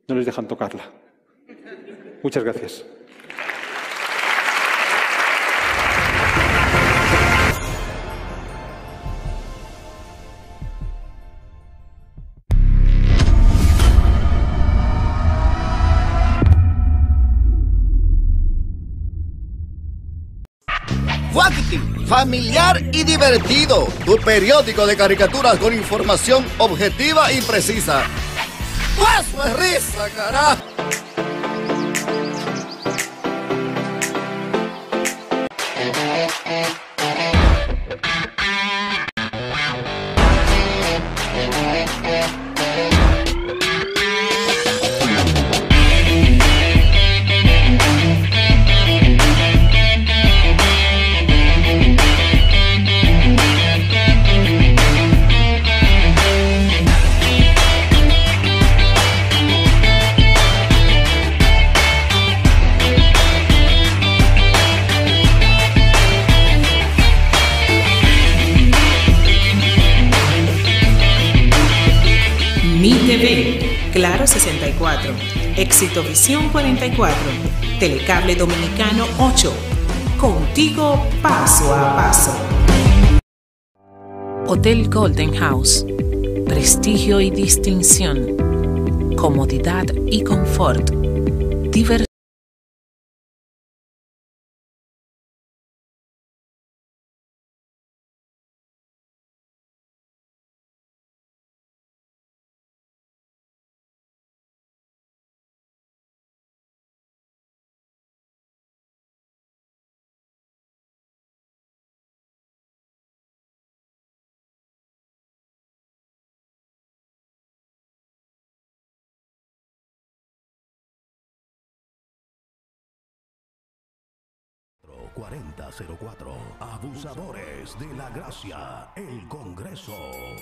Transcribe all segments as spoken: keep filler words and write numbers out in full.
no les dejan tocarla. Muchas gracias. Wackity, familiar y divertido. Tu periódico de caricaturas con información objetiva y precisa. ¡Eso es risa, carajo! Claro sesenta y cuatro, Exitovisión cuarenta y cuatro, Telecable Dominicano ocho, contigo paso a paso. Hotel Golden House, prestigio y distinción, comodidad y confort, diversión. cuarenta cero cuatro, Abusadores de la Gracia, el Congreso.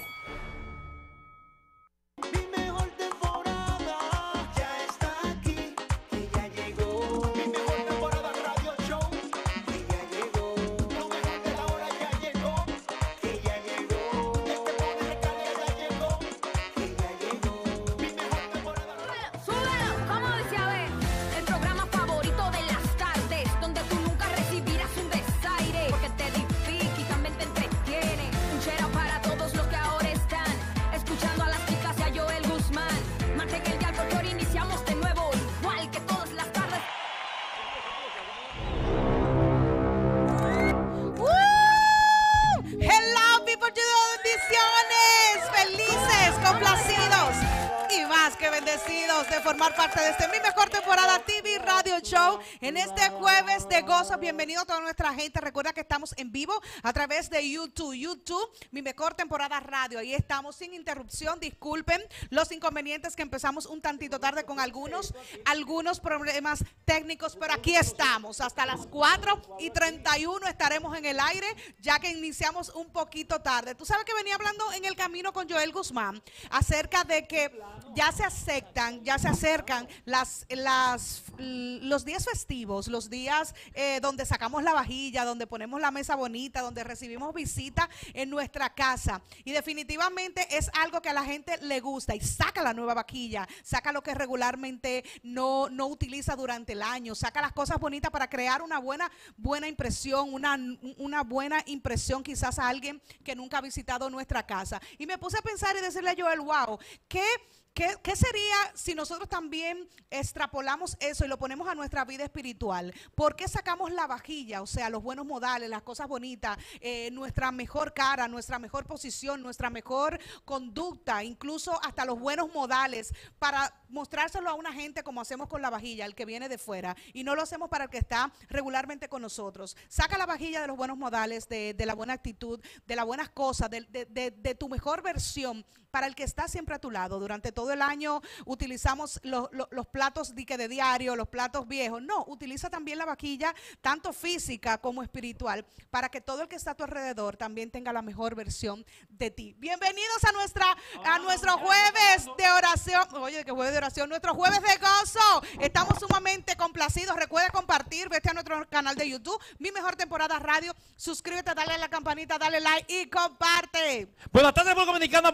De formar parte de este Mi Mejor Temporada T V Radio Show en este jueves de gozo. Bienvenido a toda nuestra gente. Recuerda que estamos en vivo a través de YouTube. YouTube, Mi Mejor Temporada Radio. Ahí estamos sin interrupción. Disculpen los inconvenientes que empezamos un tantito tarde con algunos, algunos problemas técnicos, pero aquí estamos. Hasta las cuatro y treinta y uno estaremos en el aire, ya que iniciamos un poquito tarde. Tú sabes que venía hablando en el camino con Joel Guzmán acerca de que ya se aceptan, ya se acercan las, las, los días festivos, los días eh, donde sacamos la vajilla, donde ponemos la mesa bonita, donde recibimos visita en nuestra casa. Y definitivamente es algo que a la gente le gusta y saca la nueva vajilla, saca lo que regularmente no, no utiliza durante el año, saca las cosas bonitas para crear una buena, buena impresión, una, una buena impresión quizás a alguien que nunca ha visitado nuestra casa. Y me puse a pensar y decirle a Joel, wow, ¿qué? ¿Qué, ¿Qué sería si nosotros también extrapolamos eso y lo ponemos a nuestra vida espiritual? ¿Por qué sacamos la vajilla? O sea, los buenos modales, las cosas bonitas, eh, nuestra mejor cara, nuestra mejor posición, nuestra mejor conducta, incluso hasta los buenos modales, para mostrárselo a una gente como hacemos con la vajilla, el que viene de fuera, y no lo hacemos para el que está regularmente con nosotros. Saca la vajilla de los buenos modales, de, de la buena actitud, de las buenas cosas, de, de, de, de tu mejor versión para el que está siempre a tu lado. Durante todo el año utilizamos los, los, los platos de, de diario, los platos viejos. No, utiliza también la vajilla, tanto física como espiritual, para que todo el que está a tu alrededor también tenga la mejor versión de ti. Bienvenidos a nuestra a nuestro jueves de oración. Oye, ¿qué jueves de oración? Nuestro jueves de gozo. Estamos sumamente complacidos. Recuerda compartir, vete a nuestro canal de YouTube, Mi Mejor Temporada Radio. Suscríbete, dale a la campanita, dale like y comparte. Buenas tardes, República Dominicana. Buenas tardes,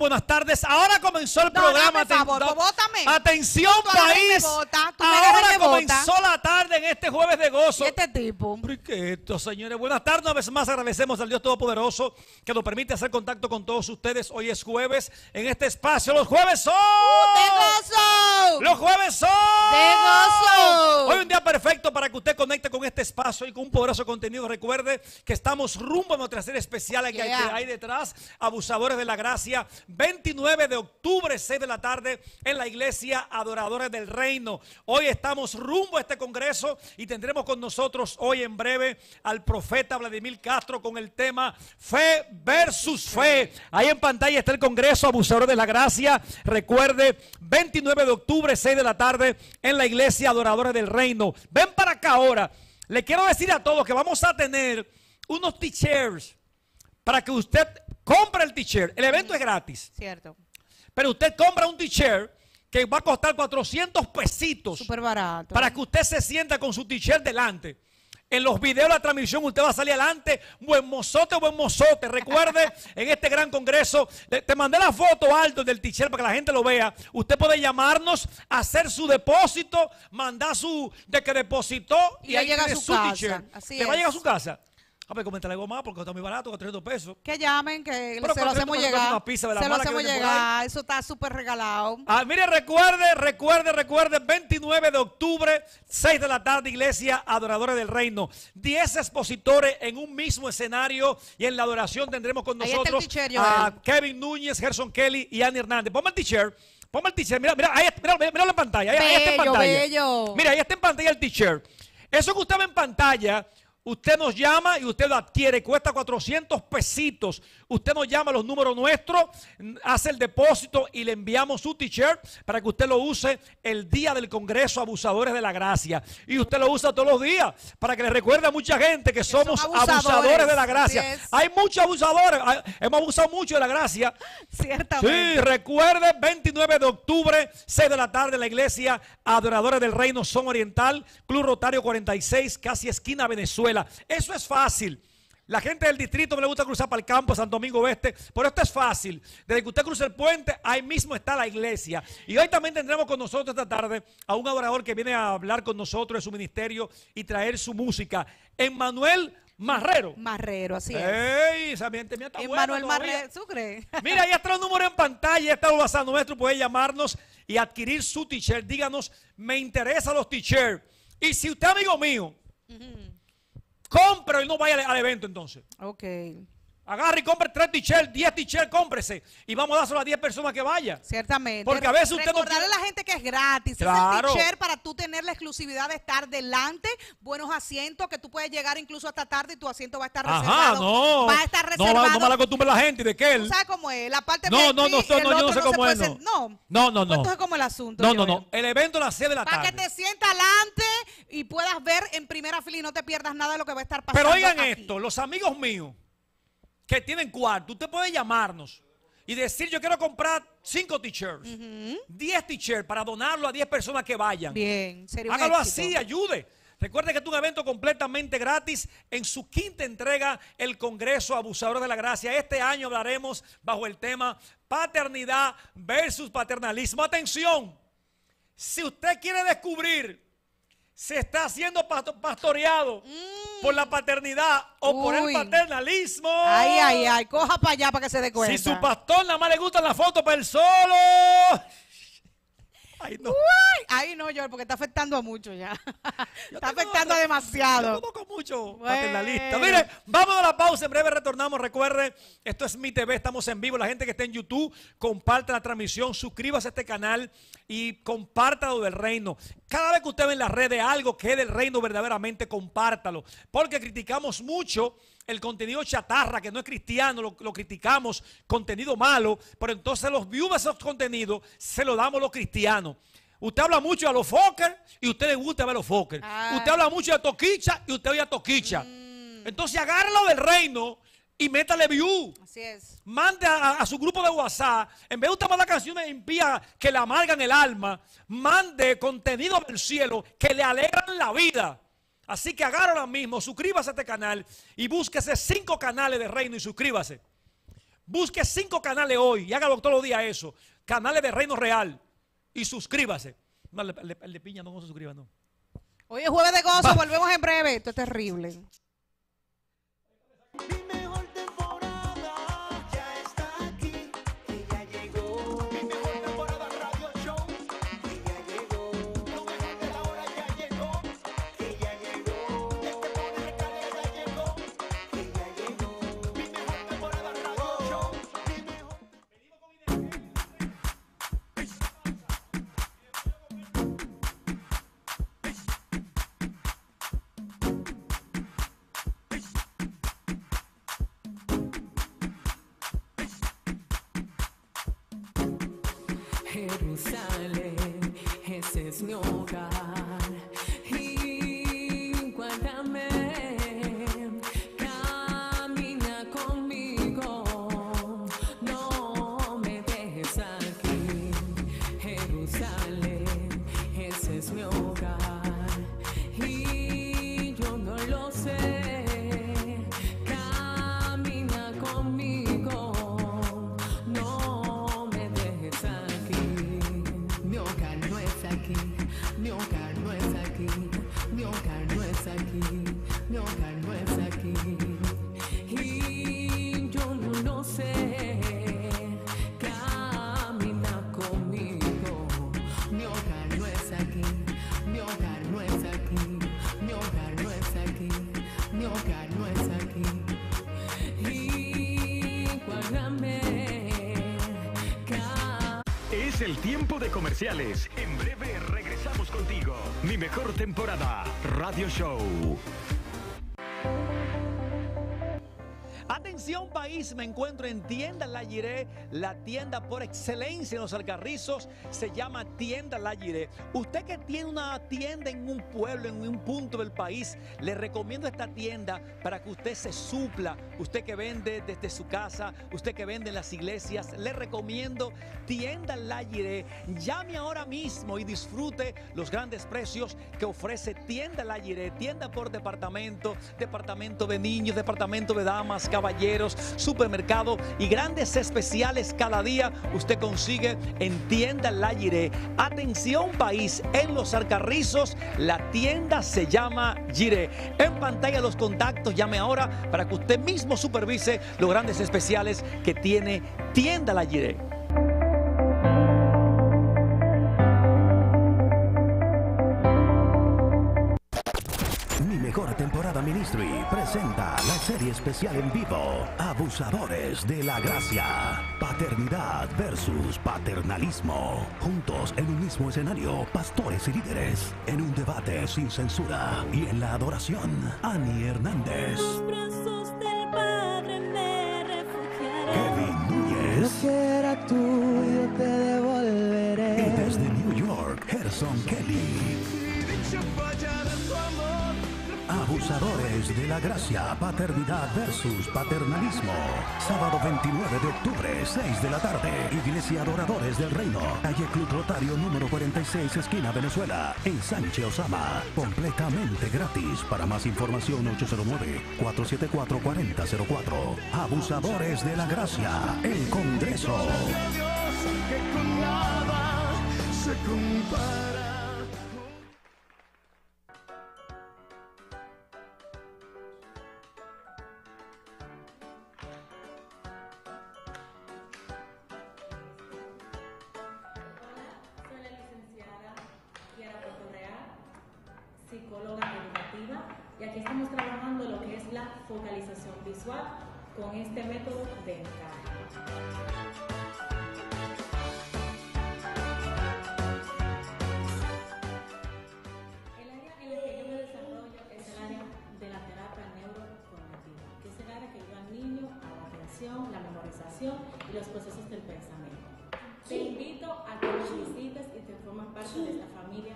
tardes. Ahora comenzó el No, programa. dame favor, Aten- pues, bótame. Atención, Tú agarras y me país. bota, tú me agarras y Ahora me bota. comenzó la tarde en este jueves de gozo. ¿Y este tipo? ¿Por qué esto, señores? Buenas tardes, una vez más agradecemos al Dios Todopoderoso que nos permite hacer contacto con todos ustedes. Hoy es jueves en este espacio. Los jueves son... ¡De gozo! Los jueves son... ¡De gozo! Hoy un día perfecto para que usted conecte con este espacio y con un poderoso contenido. Recuerde que estamos rumbo a nuestra serie especial que, Yeah. hay, que hay detrás, Abusadores de la Gracia, veintinueve de octubre, seis de la tarde, en la iglesia Adoradores del Reino. Hoy estamos rumbo a este congreso y tendremos con nosotros hoy en breve al profeta Vladimir Castro con el tema Fe versus Fe. Ahí en pantalla está el congreso Abusadores de la Gracia. Recuerde, veintinueve de octubre, seis de la tarde, en la iglesia Adoradores del Reino. Ven para acá ahora. Le quiero decir a todos que vamos a tener unos t-shirts para que usted compre el t-shirt. El evento es gratis. Cierto. Pero usted compra un t-shirt que va a costar cuatrocientos pesitos. Súper barato. Para que usted se sienta con su t-shirt delante. En los videos de la transmisión usted va a salir adelante, buen mozote, buen mozote. Recuerde, en este gran congreso, te, te mandé la foto alto del t-shirt para que la gente lo vea. Usted puede llamarnos, hacer su depósito, mandar su de que depositó Y y, le ahí llega a tiene su su casa. t-shirt. Así ¿Le va a es. llegar a su casa? A ver, coméntale algo más porque está muy barato, cuatrocientos pesos. Que llamen, que Pero se lo hacemos cuatrocientos llegar. una pizza de la Se lo mala que hacemos venden por llegar. Eso está súper regalado. Ah, mire, recuerde, recuerde, recuerde, veintinueve de octubre, seis de la tarde, iglesia Adoradores del Reino. diez expositores en un mismo escenario y en la adoración tendremos con Ahí está el nosotros t-shirt, a Joel. Kevin Núñez, Gerson Kelly y Annie Hernández. Ponme el t-shirt, ponme el t-shirt, mira, mira, ahí, mira, mira en pantalla, ahí, ahí está en Bello, pantalla. bello. Mira, ahí está en pantalla el t-shirt. Eso que usted ve en pantalla, usted nos llama y usted lo adquiere, cuesta cuatrocientos pesitos. Usted nos llama a los números nuestros, hace el depósito y le enviamos su t-shirt para que usted lo use el día del Congreso Abusadores de la Gracia. Y usted lo usa todos los días para que le recuerde a mucha gente que, son somos abusadores, abusadores de la así gracia. es. Hay muchos abusadores, hay- hemos abusado mucho de la gracia. Ciertamente. Sí, recuerde, veintinueve de octubre, seis de la tarde, en la iglesia Adoradores del Reino Son Oriental, Club Rotario cuarenta y seis, casi esquina Venezuela. Eso es fácil. La gente del distrito no le gusta cruzar para el campo, Santo Domingo Oeste, pero esto es fácil. Desde que usted cruza el puente, ahí mismo está la iglesia. Y hoy también tendremos con nosotros esta tarde a un adorador que viene a hablar con nosotros de su ministerio y traer su música. Emmanuel Marrero. Marrero, así es. ¡Ey! Esa gente mía está buena Emmanuel todavía. Marrero, ¿tú crees? Mira, ahí está el número en pantalla, ya está el WhatsApp nuestro, puede llamarnos y adquirir su t-shirt. Díganos, me interesan los t-shirts. Y si usted es amigo mío, compre y no vaya al, al evento entonces. Ok. Agarre y compre tres t-shirts, diez t-shirts, cómprese. Y vamos a dárselo a diez personas que vayan. Ciertamente. Porque a veces usted no Recordarle tiene- a la gente que es gratis. Claro. Es el t-shirt para tú tener la exclusividad de estar delante, buenos asientos, que tú puedes llegar incluso hasta tarde y tu asiento va a estar Ajá, reservado. no. Va a estar No, reservado. no, no mal acostumbre la gente de que ¿Tú él. sabes cómo es? La parte No, V I P, no, no, el no, yo no otro sé se cómo puede es, no. sen- No. No, no, no. Pues entonces, ¿cómo es el asunto? No, no, Joel? no. El evento a las seis de la Para tarde. que te sientas adelante y puedas ver en primera fila y no te pierdas nada de lo que va a estar pasando. Pero oigan aquí. esto, los amigos míos que tienen cuarto, usted puede llamarnos y decir, yo quiero comprar cinco t-shirts, diez t-shirts para donarlo a diez personas que vayan. Bien, sería un Hágalo éxito. así, ayude. Recuerde que es un evento completamente gratis en su quinta entrega, el Congreso Abusadores de la Gracia. Este año hablaremos bajo el tema paternidad versus paternalismo. Atención, si usted quiere descubrir se está siendo pasto- pastoreado por la paternidad o por el Uy. paternalismo. Ay, ay, ay, coja para allá para que se dé cuenta. Si su pastor nada más le gusta la foto para el solo. Ay, no. Uy, ay, no, Joel, porque está afectando a mucho ya. Yo está tengo- afectando a Yo demasiado. conozco mucho Bueno. paternalista. Mire, vamos a la pausa. En breve retornamos. Recuerde, esto es Mi T V. Estamos en vivo. La gente que está en YouTube, comparte la transmisión. Suscríbase a este canal y compártalo del reino. Cada vez que usted ve en las redes algo que es del reino, verdaderamente compártalo. Porque criticamos mucho el contenido chatarra, que no es cristiano, lo, lo criticamos, contenido malo, pero entonces los views de esos contenidos se los damos a los cristianos. Usted habla mucho a los Fokker y a usted le gusta ver a los Fokker. Ay. Usted habla mucho de Toquicha y usted oye a Toquicha. Entonces agárralo del reino y métale view. Así es. Mande a, a su grupo de WhatsApp, en vez de usted mandar canciones impías que le amargan el alma, mande contenido del cielo que le alegran la vida. Así que agarra ahora mismo, suscríbase a este canal y búsquese cinco canales de reino y suscríbase. Busque cinco canales hoy y hágalo todos los días eso. Canales de Reino Real. Y suscríbase. No, el, el, el de piña no, no se suscriba, no. Hoy es jueves de gozo, Va. volvemos en breve. Esto es terrible. Mi mejor temporada ya está aquí, que ya llegó. Mi mejor temporada Radio Show, que ya llegó. Lo mejor de la hora ya llegó, que ya llegó. El que pone recarga ya llegó, que ya llegó. Mi mejor temporada Radio Show, mi mejor. Jerusalén, ese es mi hogar. Y guárdame, camina conmigo, no me dejes aquí. Jerusalén, ese es mi hogar. Y yo no lo sé, camina conmigo, no me dejes aquí. Mi hogar no es aquí, mi hogar no es aquí, mi hogar no es aquí, mi hogar no es aquí. Y yo no lo sé, camina conmigo. Mi hogar no es aquí, mi hogar no es aquí, mi hogar no es aquí, mi hogar no es aquí. Y guárdame. Es el tiempo de comerciales. En breve regresamos contigo. Mi mejor temporada, Radio Show. Atención país, me encuentro en Tienda La Giré, la tienda por excelencia en los Alcarrizos, se llama Tienda La Giré. Usted que tiene una tienda en un pueblo, en un punto del país, le recomiendo esta tienda para que usted se supla. Usted que vende desde su casa, usted que vende en las iglesias, le recomiendo Tienda La Giré. Llame ahora mismo y disfrute los grandes precios que ofrece Tienda La Giré. Tienda por departamento, departamento de niños, departamento de damas, caballeros, supermercado y grandes especiales cada día usted consigue en Tienda La Giré. Atención país, en los Alcarrizos la tienda se llama Giré. En pantalla los contactos, llame ahora para que usted mismo supervise los grandes especiales que tiene Tienda La Giré. Mi mejor temporada Ministry presenta la serie especial en vivo, Abusadores de la Gracia. Paternidad versus paternalismo. Juntos en un mismo escenario, pastores y líderes, en un debate sin censura. Y en la adoración, Ani Hernández, Los brazos del Padre me refugiaré. Kevin Núñez. Lo que era tuyo te devolveré. Y desde New York, Gerson Kelly. Abusadores de la Gracia, Paternidad versus Paternalismo. Sábado veintinueve de octubre, seis de la tarde. Iglesia Adoradores del Reino. Calle Club Rotario número cuarenta y seis, esquina Venezuela. En Sánchez Osama. Completamente gratis. Para más información, ocho cero nueve, cuatro siete cuatro, cuatro cero cero cuatro. Abusadores de la Gracia. El Congreso. Que con nada se compara. Psicóloga educativa, y aquí estamos trabajando lo que es la focalización visual con este método de encaje. El área en la que yo me desarrollo es el área de la terapia neurocognitiva, que es el área que ayuda al niño a la atención, la memorización y los procesos del pensamiento. Te invito a que nos visites y te formas parte de esta familia.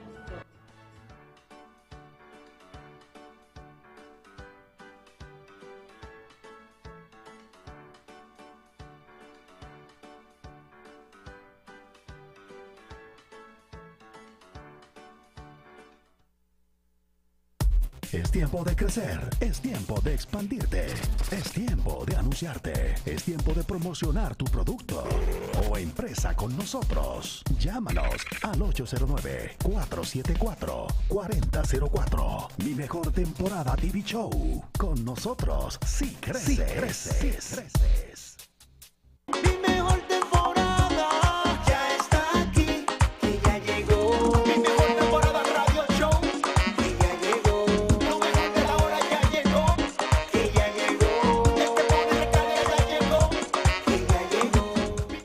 Es tiempo de crecer, es tiempo de expandirte, es tiempo de anunciarte, es tiempo de promocionar tu producto o empresa con nosotros. Llámanos al ocho cero nueve, cuatro siete cuatro, cuatro cero cero cuatro. Mi mejor temporada T V Show. Con nosotros, sí creces. Sí creces. Sí creces. Mi mejor temporada ya está aquí, que ya llegó. Mi mejor temporada Radio Show, que ya llegó. Lo mejor de la hora ya llegó, que ya llegó. El que pone recarga ya llegó, que ya llegó.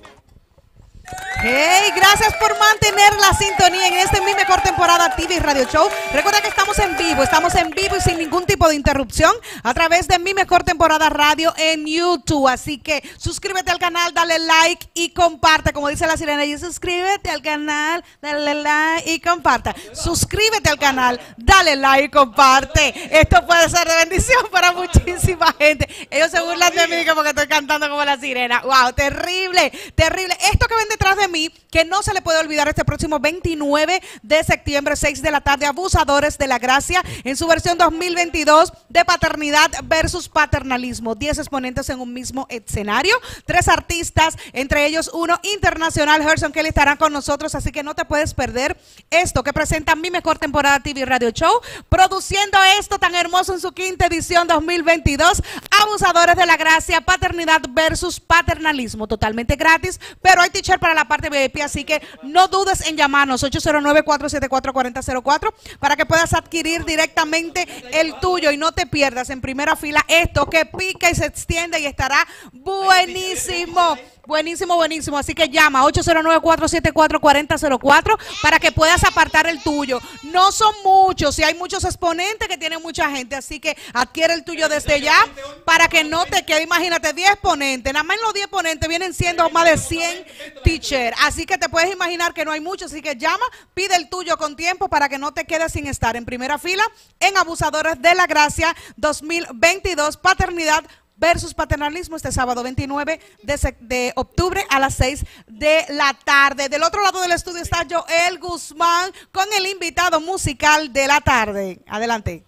Hey, gracias por mantener la sintonía en este Mi Mejor Temporada T V Radio Show. Recuerda que estamos en vivo, estamos en vivo y sin ningún tipo de interrupción a través de Mi Mejor Temporada Radio en YouTube. Así que suscríbete al canal, dale like y comparte, como dice la sirena. Y suscríbete al canal, dale like y comparte. Suscríbete al canal, dale like y comparte. Esto puede ser de bendición para muchísima gente. Ellos se burlan de mí porque estoy cantando como la sirena. Wow, terrible, terrible. Esto que ven detrás de mí, que no se le puede olvidar este próximo veintinueve de septiembre, seis de la tarde, Abusadores de la Gracia, en su versión dos mil veintidós de paternidad versus paternalismo. diez exponentes en un mismo escenario, tres artistas, entre ellos uno internacional, Gerson Kelly, estarán con nosotros, así que no te puedes perder esto que presenta Mi Mejor Temporada T V Radio Show, produciendo esto tan hermoso en su quinta edición dos mil veintidós, Abusadores de la Gracia, paternidad versus paternalismo, totalmente gratis, pero hay teacher para la parte V I P, así que no dudes en llamarnos ocho cero nueve, cuatro siete cuatro, cuatro cero cero cuatro para que puedas adquirir directamente el tuyo y no te pierdas en primera fila esto que pica y se extiende y estará buenísimo. Buenísimo, buenísimo. Así que llama ocho cero nueve, cuatro siete cuatro, cuatro cero cero cuatro para que puedas apartar el tuyo. No son muchos y hay muchos exponentes que tienen mucha gente, así que adquiere el tuyo desde ya para que no te quede. Imagínate, diez exponentes, nada más en los diez exponentes vienen siendo más de cien teachers, así que te puedes imaginar que no hay muchos, así que llama, pide el tuyo con tiempo para que no te quedes sin estar en primera fila en Abusadores de la Gracia dos mil veintidós, paternidad versus paternalismo, este sábado veintinueve de, de octubre a las seis de la tarde. Del otro lado del estudio está Joel Guzmán con el invitado musical de la tarde. Adelante.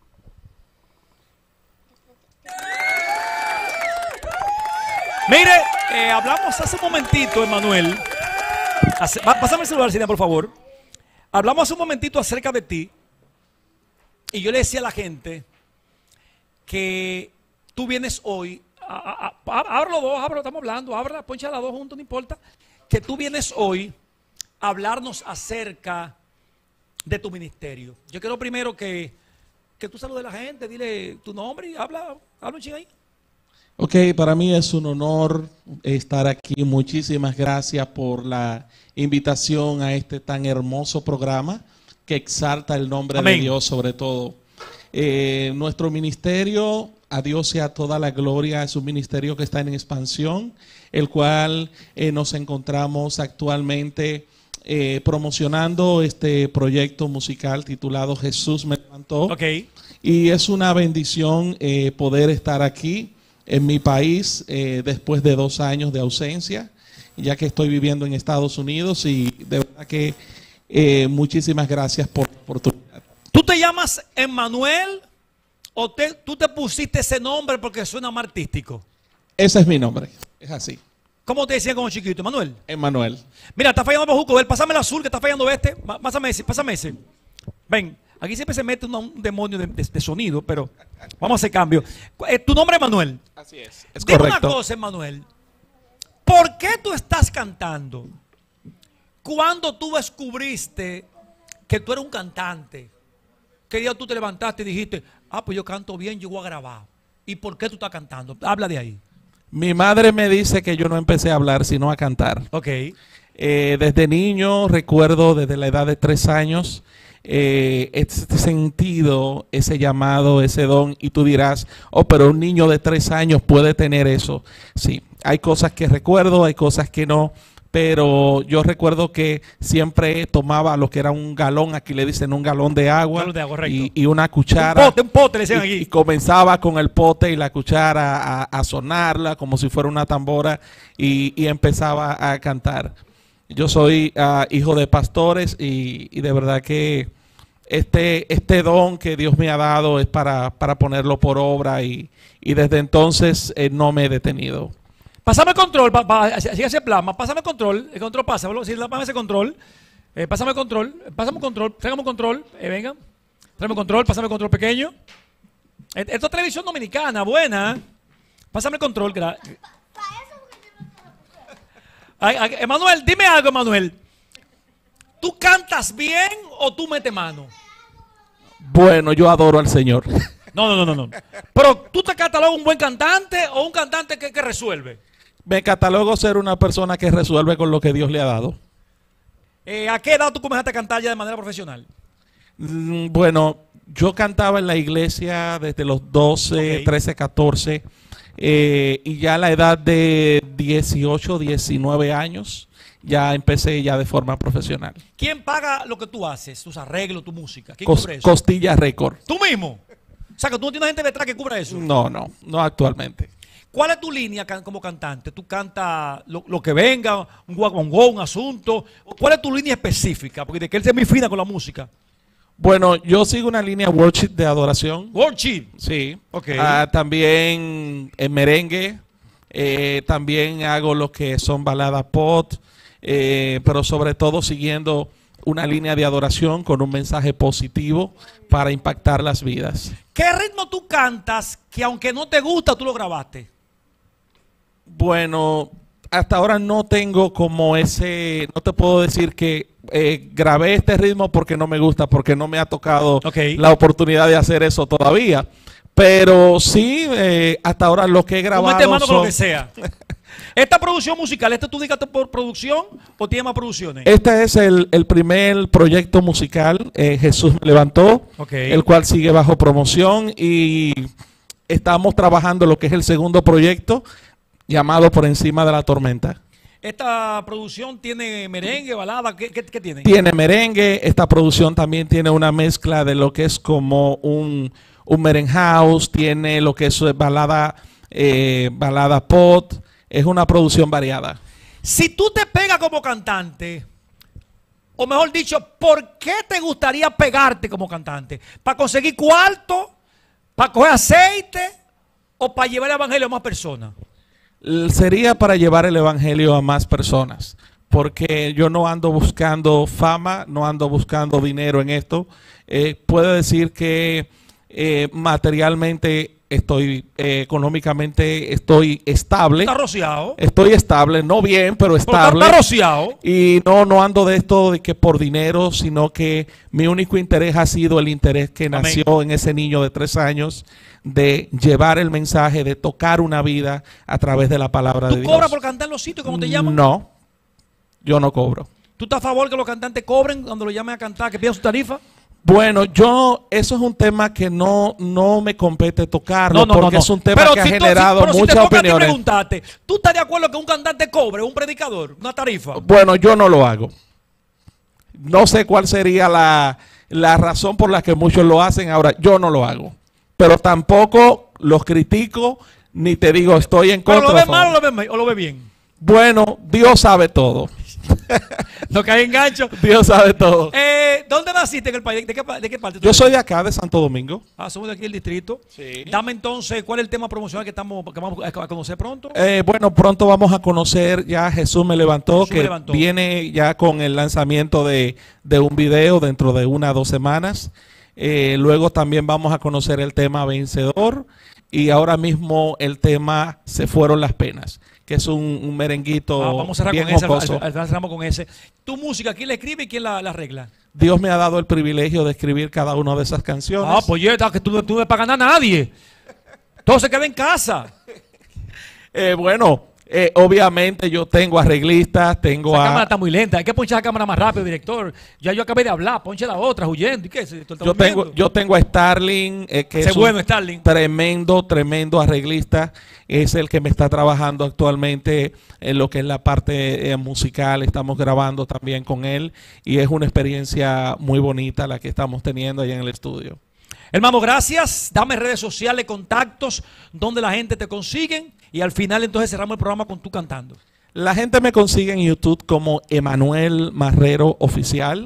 Mire, eh, hablamos hace un momentito, Emanuel. Hace, va, pásame el celular, Sina, por favor. Hablamos hace un momentito acerca de ti. Y yo le decía a la gente que tú vienes hoy, a, a, a, abra los dos, abra, estamos hablando, abra, poncha las dos juntos, no importa. Que tú vienes hoy a hablarnos acerca de tu ministerio. Yo quiero primero que, que tú saludes a la gente, dile tu nombre y habla, habla un ching ahí. Ok, para mí es un honor estar aquí. Muchísimas gracias por la invitación a este tan hermoso programa que exalta el nombre Amén. de Dios sobre todo. Eh, nuestro ministerio, a Dios sea toda la gloria, es un ministerio que está en expansión, el cual eh, nos encontramos actualmente eh, promocionando este proyecto musical titulado Jesús me levantó. Okay. Y es una bendición eh, poder estar aquí en mi país eh, después de dos años de ausencia, ya que estoy viviendo en Estados Unidos y de verdad que eh, muchísimas gracias por la oportunidad. ¿Tú te llamas Emanuel o te, tú te pusiste ese nombre porque suena más artístico? Ese es mi nombre, es así. ¿Cómo te decían como chiquito, Emanuel? Emanuel. Mira, está fallando Bajuco, ven, pásame el azul que está fallando este, pásame ese, pásame ese. Ven, aquí siempre se mete un, un demonio de, de, de sonido, pero vamos a hacer cambio. Eh, ¿Tu nombre es Emanuel? Así es, es Dime correcto. una cosa, Emanuel. ¿Por qué tú estás cantando cuando tú descubriste que tú eres un cantante? ¿Qué día tú te levantaste y dijiste, ah, pues yo canto bien, yo voy a grabar? ¿Y por qué tú estás cantando? Habla de ahí. Mi madre me dice que yo no empecé a hablar, sino a cantar. Ok. Eh, desde niño, recuerdo desde la edad de tres años, eh, he sentido ese llamado, ese don, y tú dirás, oh, pero un niño de tres años puede tener eso. Sí, hay cosas que recuerdo, hay cosas que no. Pero yo recuerdo que siempre tomaba lo que era un galón, aquí le dicen un galón de agua, galón de agua y, y una cuchara. Un pote, un pote le decían y, aquí. Y comenzaba con el pote y la cuchara a, a sonarla como si fuera una tambora y, y empezaba a cantar. Yo soy uh, hijo de pastores y, y de verdad que este, este don que Dios me ha dado es para, para ponerlo por obra y, y desde entonces eh, no me he detenido. Pásame el control, pa, pa, así ese plasma, pásame el control, el control pásalo, si pásame ese control, eh, pásame el control, pásame el control, tráigame el control, eh, venga, tráigame el control, pásame el control pequeño. Esto es televisión dominicana, buena, pásame el control. Ay, ay, Emanuel, dime algo, Emanuel. ¿Tú cantas bien o tú metes mano? Bueno, yo adoro al Señor. No, no, no, no, no. Pero ¿tú te catalogas un buen cantante o un cantante que, que resuelve? Me catalogo ser una persona que resuelve con lo que Dios le ha dado. Eh, ¿A qué edad tú comenzaste a cantar ya de manera profesional? Mm, Bueno, yo cantaba en la iglesia desde los doce, Ok. trece, catorce eh, y ya a la edad de dieciocho, diecinueve años ya empecé ya de forma profesional. ¿Quién paga lo que tú haces, tus arreglos, tu música? ¿Quién Cos- cubre eso? Costilla Record. ¿Tú mismo? O sea, que tú no tienes gente detrás que cubra eso. No, no, no actualmente. ¿Cuál es tu línea can- como cantante? ¿Tú cantas lo, lo que venga, un guaguangó, un asunto? ¿Cuál es tu línea específica? Porque de que él es muy fina con la música. Bueno, yo sigo una línea worship de adoración. Worship. Sí. Ok. Ah, también en merengue. eh, también hago lo que son baladas pop. eh, pero sobre todo siguiendo una línea de adoración con un mensaje positivo para impactar las vidas. ¿Qué ritmo tú cantas que aunque no te gusta, tú lo grabaste? Bueno, hasta ahora no tengo como ese, no te puedo decir que eh, grabé este ritmo porque no me gusta, porque no me ha tocado Ok. la oportunidad de hacer eso todavía. Pero sí, eh, hasta ahora lo que he Tú grabado metes mano con lo son- que sea. Esta producción musical, ¿esta tú dedicaste por producción o tienes más producciones? Este es el, el primer proyecto musical, eh, Jesús me levantó, Ok. el cual sigue bajo promoción y estamos trabajando lo que es el segundo proyecto llamado Por encima de la tormenta. Esta producción tiene merengue, balada, ¿qué, qué, qué tiene? Tiene merengue, esta producción también tiene una mezcla de lo que es como un, un merengue house, tiene lo que es balada, eh, balada pop, es una producción variada. Si tú te pegas como cantante, o mejor dicho, ¿por qué te gustaría pegarte como cantante? ¿Para conseguir cuarto? ¿Para coger aceite? ¿O para llevar el evangelio a más personas? L- Sería para llevar el evangelio a más personas, porque yo no ando buscando fama, no ando buscando dinero en esto. Eh, puedo decir que eh, materialmente estoy, eh, económicamente estoy estable. ¿Está rociado? Estoy estable, no bien, pero Pero está- estable. está rociado. Y no, no ando de esto de que por dinero, sino que mi único interés ha sido el interés que Amén. nació en ese niño de tres años de llevar el mensaje, de tocar una vida a través de la palabra de ¿Tú Dios. cobras por cantar en los sitios como te llaman? No, yo no cobro. ¿Tú estás a favor que los cantantes cobren cuando lo llamen a cantar, que pidan su tarifa? Bueno, yo, eso es un tema que no, no me compete tocarlo, No, no, no, porque no. es un tema Pero que si ha tú- generado si- pero si te muchas toca a ti opiniones. preguntarte, ¿tú estás de acuerdo que un cantante cobre, un predicador, una tarifa? Bueno, yo no lo hago. No sé cuál sería la, la razón por la que muchos lo hacen. Ahora, yo no lo hago. Pero tampoco los critico, ni te digo estoy en ¿Pero contra. lo ve a favor. mal o lo ve, mal- o lo ve bien? Bueno, Dios sabe todo. Lo que hay en gancho. Dios sabe todo. Eh, ¿Dónde naciste en el país? ¿De qué, pa- de qué parte? tú Yo eres? soy de acá, de Santo Domingo. Ah, somos de aquí del distrito. Dame entonces, ¿cuál es el tema promocional que estamos que vamos a conocer pronto? Eh, bueno, pronto vamos a conocer ya Jesús me levantó, Jesús me que levantó. viene ya con el lanzamiento de, de un video dentro de una o dos semanas. Eh, luego también vamos a conocer el tema Vencedor y ahora mismo el tema Se fueron las penas, que es un, un merenguito Ah, vamos a cerrar bien con ese. al- jocoso. al- al- cerramos con ese. ¿Tu música quién la escribe y quién la, la arregla? Dios me ha dado el privilegio de escribir cada una de esas canciones. Ah, pues ya está, que tú, tú no es para ganar a nadie. Todo se queda en casa. Eh, bueno, eh, obviamente yo tengo arreglistas, tengo Esa a... cámara está muy lenta. Hay que ponchar la cámara más rápido, director. Ya yo acabé de hablar. Ponche la otra, huyendo. ¿Y qué? ¿Se- te está Yo tengo, durmiendo? yo tengo a Starling, eh, que Ese es un bueno, Starling. tremendo, tremendo arreglista. Es el que me está trabajando actualmente en lo que es la parte eh, musical. Estamos grabando también con él y es una experiencia muy bonita la que estamos teniendo allá en el estudio. Hermano, gracias. Dame redes sociales, contactos, donde la gente te consiguen. Y al final entonces cerramos el programa con tú cantando. La gente me consigue en YouTube como Emanuel Marrero Oficial.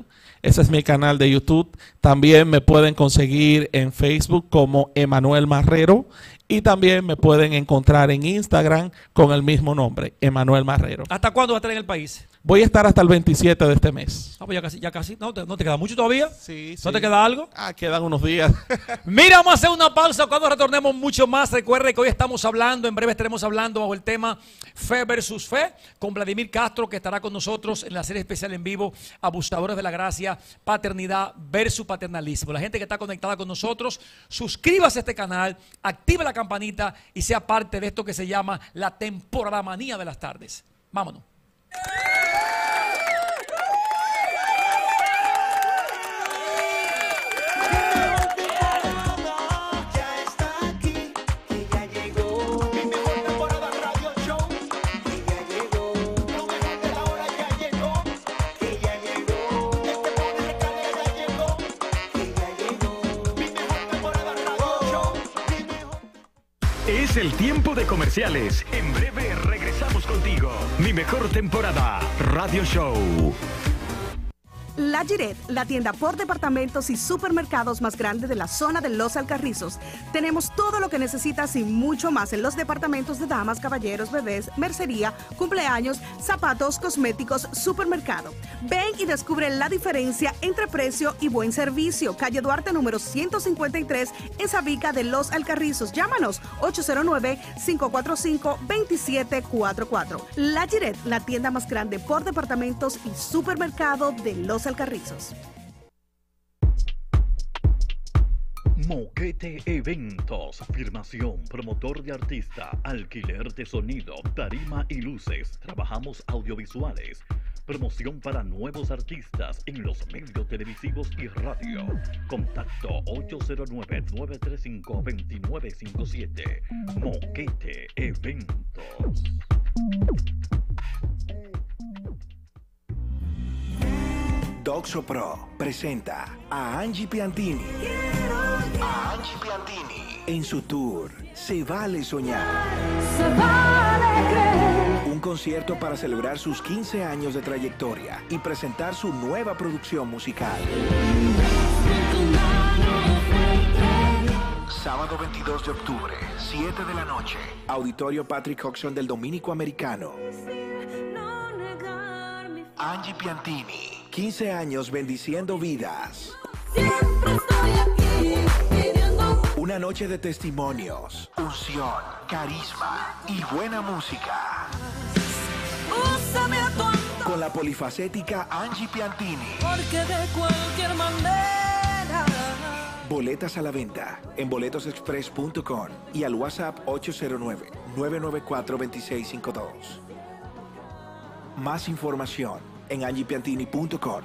Ese es mi canal de YouTube. También me pueden conseguir en Facebook como Emanuel Marrero. Y también me pueden encontrar en Instagram con el mismo nombre, Emanuel Marrero. ¿Hasta cuándo va a estar en el país? Voy a estar hasta el veintisiete de este mes. Ah, pues ya casi, ya casi. ¿No te, no te queda mucho todavía? Sí, ¿No sí. te queda algo? Ah, quedan unos días. Mira, vamos a hacer una pausa. Cuando retornemos mucho más, recuerde que hoy estamos hablando, en breve estaremos hablando bajo el tema Fe versus Fe, con Vladimir Castro, que estará con nosotros en la serie especial en vivo, Abusadores de la Gracia, Paternidad versus Paternalismo. La gente que está conectada con nosotros, suscríbase a este canal, active la campanita y sea parte de esto que se llama la temporada manía de las tardes. Vámonos. Ya está aquí, que ya llegó. Mi mejor temporada Radio Show, que ya llegó. Lo mejor de la hora ya llegó, que ya llegó. Este pone recarga ya llegó, que ya llegó. Mi mejor temporada Radio Show, mi mejor. Es el tiempo de comerciales. En breve regresamos contigo. Mi mejor temporada, Radio Show. La Giret, la tienda por departamentos y supermercados más grande de la zona de Los Alcarrizos. Tenemos todo lo que necesitas y mucho más en los departamentos de damas, caballeros, bebés, mercería, cumpleaños, zapatos, cosméticos, supermercado. Ven y descubre la diferencia entre precio y buen servicio. Calle Duarte número ciento cincuenta y tres en Sabica de Los Alcarrizos. Llámanos ocho cero nueve, cinco cuatro cinco, dos siete cuatro cuatro. La Giret, la tienda más grande por departamentos y supermercado de Los Alcarrizos. Moquete Eventos, firmación, promotor de artista, alquiler de sonido, tarima y luces. Trabajamos audiovisuales, promoción para nuevos artistas en los medios televisivos y radio. Contacto ocho cero nueve, nueve tres cinco, dos nueve cinco siete. Moquete Eventos. Doxo Pro presenta a Angie Piantini. A Angie Piantini en su tour Se Vale Soñar. Se vale creer. Un concierto para celebrar sus quince años de trayectoria y presentar su nueva producción musical. Sábado veintidós de octubre, siete de la noche. Auditorio Patrick Hodgson del Dominico Americano. Angie Piantini. quince años bendiciendo vidas. Una noche de testimonios, unción, carisma y buena música. Con la polifacética Angie Piantini. Porque de cualquier manera. Boletas a la venta en boletos express punto com y al WhatsApp ocho cero nueve, nueve nueve cuatro, dos seis cinco dos. Más información en angie piantini punto com.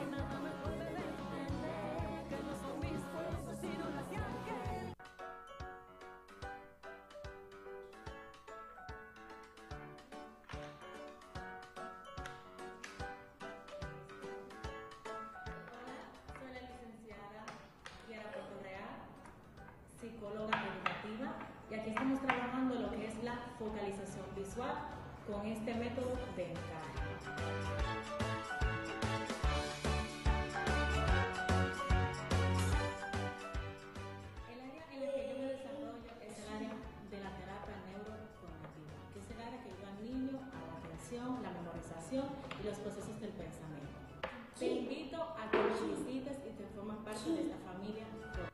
Soy la licenciada Kiara Portorreal, psicóloga educativa, y aquí estamos trabajando lo que es la focalización visual con este método de encaje. El área en la que yo me desarrollo es el área de la terapia neurocognitiva, que es el área que ayuda al niño a la atención, la memorización y los procesos del pensamiento. Te invito a que nos visites y te formas parte de esta familia.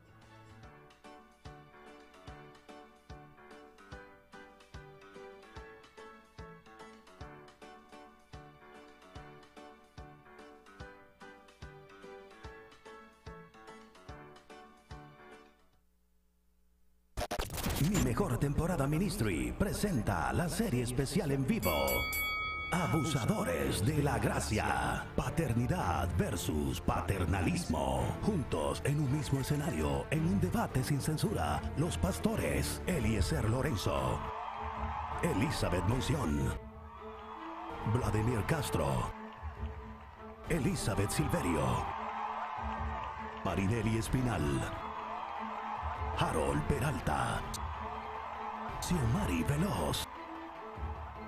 Mi mejor temporada Ministry presenta la serie especial en vivo. Abusadores de la Gracia. Paternidad versus paternalismo. Juntos en un mismo escenario, en un debate sin censura. Los pastores Eliezer Lorenzo, Elizabeth Monción, Vladimir Castro, Elizabeth Silverio, Marinelli Espinal, Harold Peralta, Xiomari Veloz,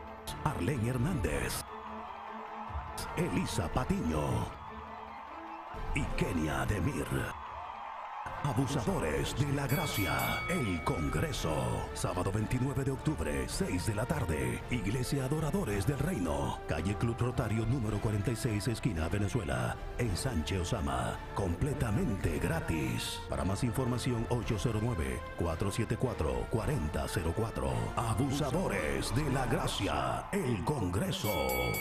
Arlene Hernández, Elisa Patiño, y Kenia Demir. Abusadores de la Gracia, el Congreso. Sábado veintinueve de octubre, seis de la tarde. Iglesia Adoradores del Reino. Calle Club Rotario número cuarenta y seis, esquina Venezuela. En Sánchez Osama. Completamente gratis. Para más información, ocho cero nueve, cuatro siete cuatro, cuatro cero cero cuatro. Abusadores de la Gracia, el Congreso.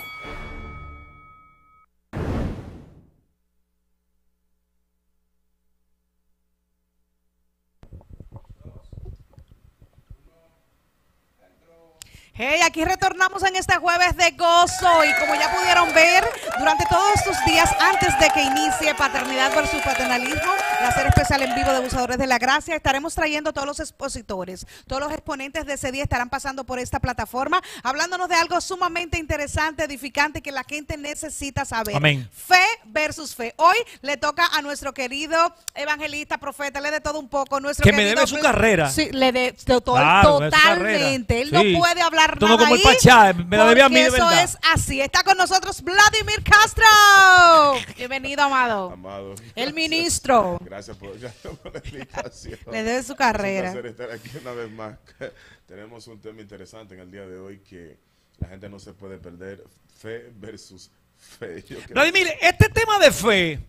Hey, aquí retornamos en este jueves de gozo y como ya pudieron ver, durante todos estos días antes de que inicie Paternidad versus Paternalismo, la serie especial en vivo de Abusadores de la Gracia, estaremos trayendo todos los expositores, todos los exponentes de ese día estarán pasando por esta plataforma, hablándonos de algo sumamente interesante, edificante, que la gente necesita saber. Amén. Fe versus fe. Hoy le toca a nuestro querido evangelista, profeta, le de todo un poco. Nuestro Que me querido debe su carrera. Sí, le de, de todo, Claro, me debe su totalmente. Él carrera. no Sí. puede hablar Todo nada como el ahí, Pachá, me la debe a mí de porque eso verdad. es así. Está con nosotros Vladimir Castro. Bienvenido, amado. Amado. El ministro. Gracias por, gracias por la invitación. Le debe su carrera. Es un placer estar aquí una vez más. Tenemos un tema interesante en el día de hoy que la gente no se puede perder. Fe versus fe. Yo creo- Vladimir, este tema de fe,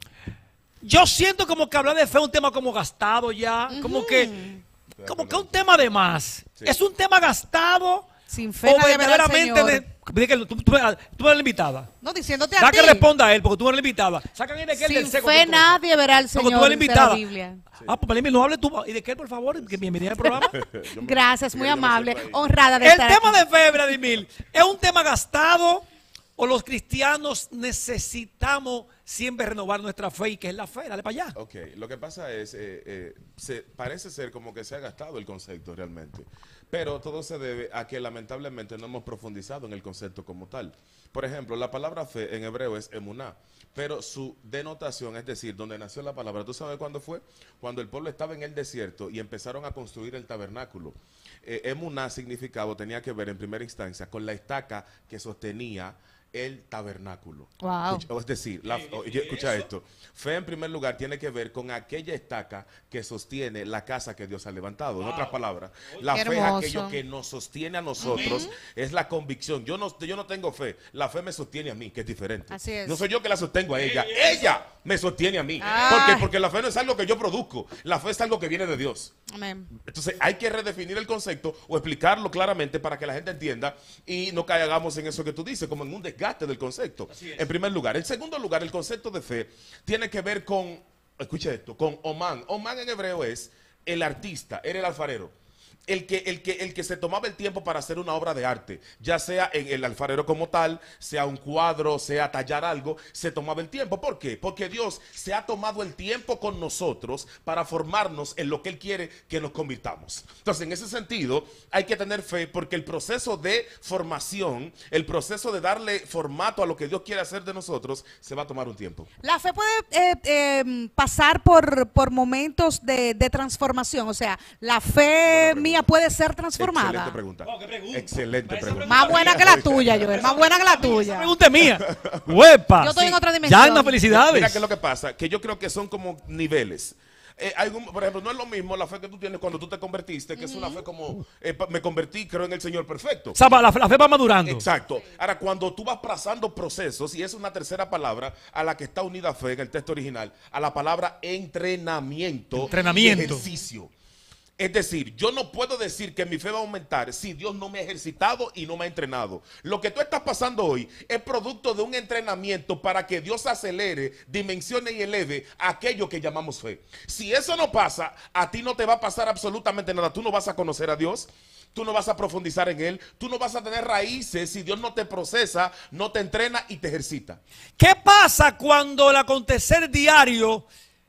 yo siento como que hablar de fe es un tema como gastado ya, como que como que un tema de más. Sí. Es un tema gastado. Sin fe o nadie verá al verdaderamente Señor. de- Dije que tú, tú- tú eres la invitada. No, diciéndote a Saca ti. que responda a él, porque tú eres la invitada. Sacan ahí de aquel Sin del seco. fe nadie verá al No, porque Señor, tú eres la dice invitada. la Biblia. Ah, pues Vladimir, no hable tú. ¿Y de qué, por favor? Que bienvenida al programa. Gracias, muy amable, honrada de El estar tema aquí. de fe, Vladimir, ¿es un tema gastado o los cristianos necesitamos siempre renovar nuestra fe? ¿Y qué es la fe? Dale para allá. Ok, lo que pasa es, eh, eh, se, parece ser como que se ha gastado el concepto realmente, pero todo se debe a que lamentablemente no hemos profundizado en el concepto como tal. Por ejemplo, la palabra fe en hebreo es emuná, pero su denotación, es decir, donde nació la palabra, ¿tú sabes cuándo fue? Cuando el pueblo estaba en el desierto y empezaron a construir el tabernáculo. Eh, emuná significaba, tenía que ver en primera instancia con la estaca que sostenía el tabernáculo. Wow. Escucha- Es decir, la, oye, escucha esto. Fe en primer lugar tiene que ver con aquella estaca que sostiene la casa que Dios ha levantado. En otras palabras, la Qué fe es hermoso. aquello que nos sostiene a nosotros, es la convicción. Yo no, yo no tengo fe, la fe me sostiene a mí, que es diferente. Así es. No soy yo que la sostengo a ella, ella me sostiene a mí. Ah. ¿Por qué? Porque la fe no es algo que yo produzco, la fe es algo que viene de Dios. Amén. Entonces hay que redefinir el concepto o explicarlo claramente para que la gente entienda y no caigamos en eso que tú dices, como en un desgaste del concepto. En primer lugar. En segundo lugar, el concepto de fe tiene que ver con, escucha esto, con Oman. Oman en hebreo es el artista, era el alfarero. El que, el, que, el que se tomaba el tiempo para hacer una obra de arte, ya sea en el alfarero como tal, sea un cuadro, sea tallar algo, se tomaba el tiempo. ¿Por qué? Porque Dios se ha tomado el tiempo con nosotros para formarnos en lo que Él quiere que nos convirtamos. Entonces, en ese sentido, hay que tener fe porque el proceso de formación, el proceso de darle formato a lo que Dios quiere hacer de nosotros, se va a tomar un tiempo. La fe puede eh, eh, pasar por, por momentos de, de transformación. O sea, la fe mía puede ser transformada. Excelente pregunta. Excelente pregunta. Más buena que la tuya, Joel. Más buena que la tuya. Pregunta mía. ¡Huepa! Yo estoy en otra dimensión. Ya, unas felicidades. Mira qué es lo que pasa, que yo creo que son como niveles. Eh, hay un- por ejemplo, no es lo mismo la fe que tú tienes cuando tú te convertiste, que es una fe como, eh, pa- me convertí, creo en el Señor perfecto. O sea, va- la, la fe va madurando. Exacto. Ahora, cuando tú vas pasando procesos, y es una tercera palabra a la que está unida fe en el texto original, a la palabra entrenamiento, Entrenamiento. y ejercicio. Es decir, yo no puedo decir que mi fe va a aumentar si Dios no me ha ejercitado y no me ha entrenado. Lo que tú estás pasando hoy es producto de un entrenamiento para que Dios acelere, dimensione y eleve aquello que llamamos fe. Si eso no pasa, a ti no te va a pasar absolutamente nada. Tú no vas a conocer a Dios. Tú no vas a profundizar en Él. Tú no vas a tener raíces si Dios no te procesa, no te entrena y te ejercita. ¿Qué pasa cuando el acontecer diario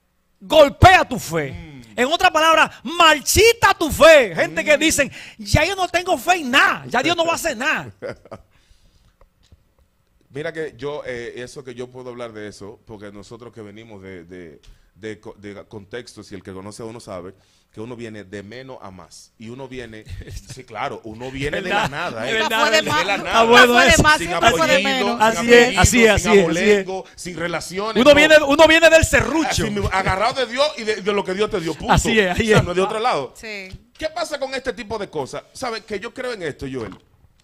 golpea tu fe? En otras palabras, marchita tu fe. Gente que dicen, ya yo no tengo fe en nada, ya Dios no va a hacer nada. Mira que yo, eh, eso que yo puedo hablar de eso, porque nosotros que venimos de, de, de, co- de contextos, y el que conoce a uno sabe que uno viene de menos a más. Y uno viene, sí, claro, uno viene de la nada. ¿eh? Verdad, de verdad. la Está nada. bueno eso. Sin Siempre fue de apellido, menos. sin Así es, apellido, así es, sin así es, así es. abolengo, sin relaciones. Uno no. viene, uno viene del serrucho. Así mismo, agarrado de Dios y de, de lo que Dios te dio. Punto. Así es, así O sea, es. no es de otro lado. Sí. ¿Qué pasa con este tipo de cosas? ¿Saben que yo creo en esto, Joel?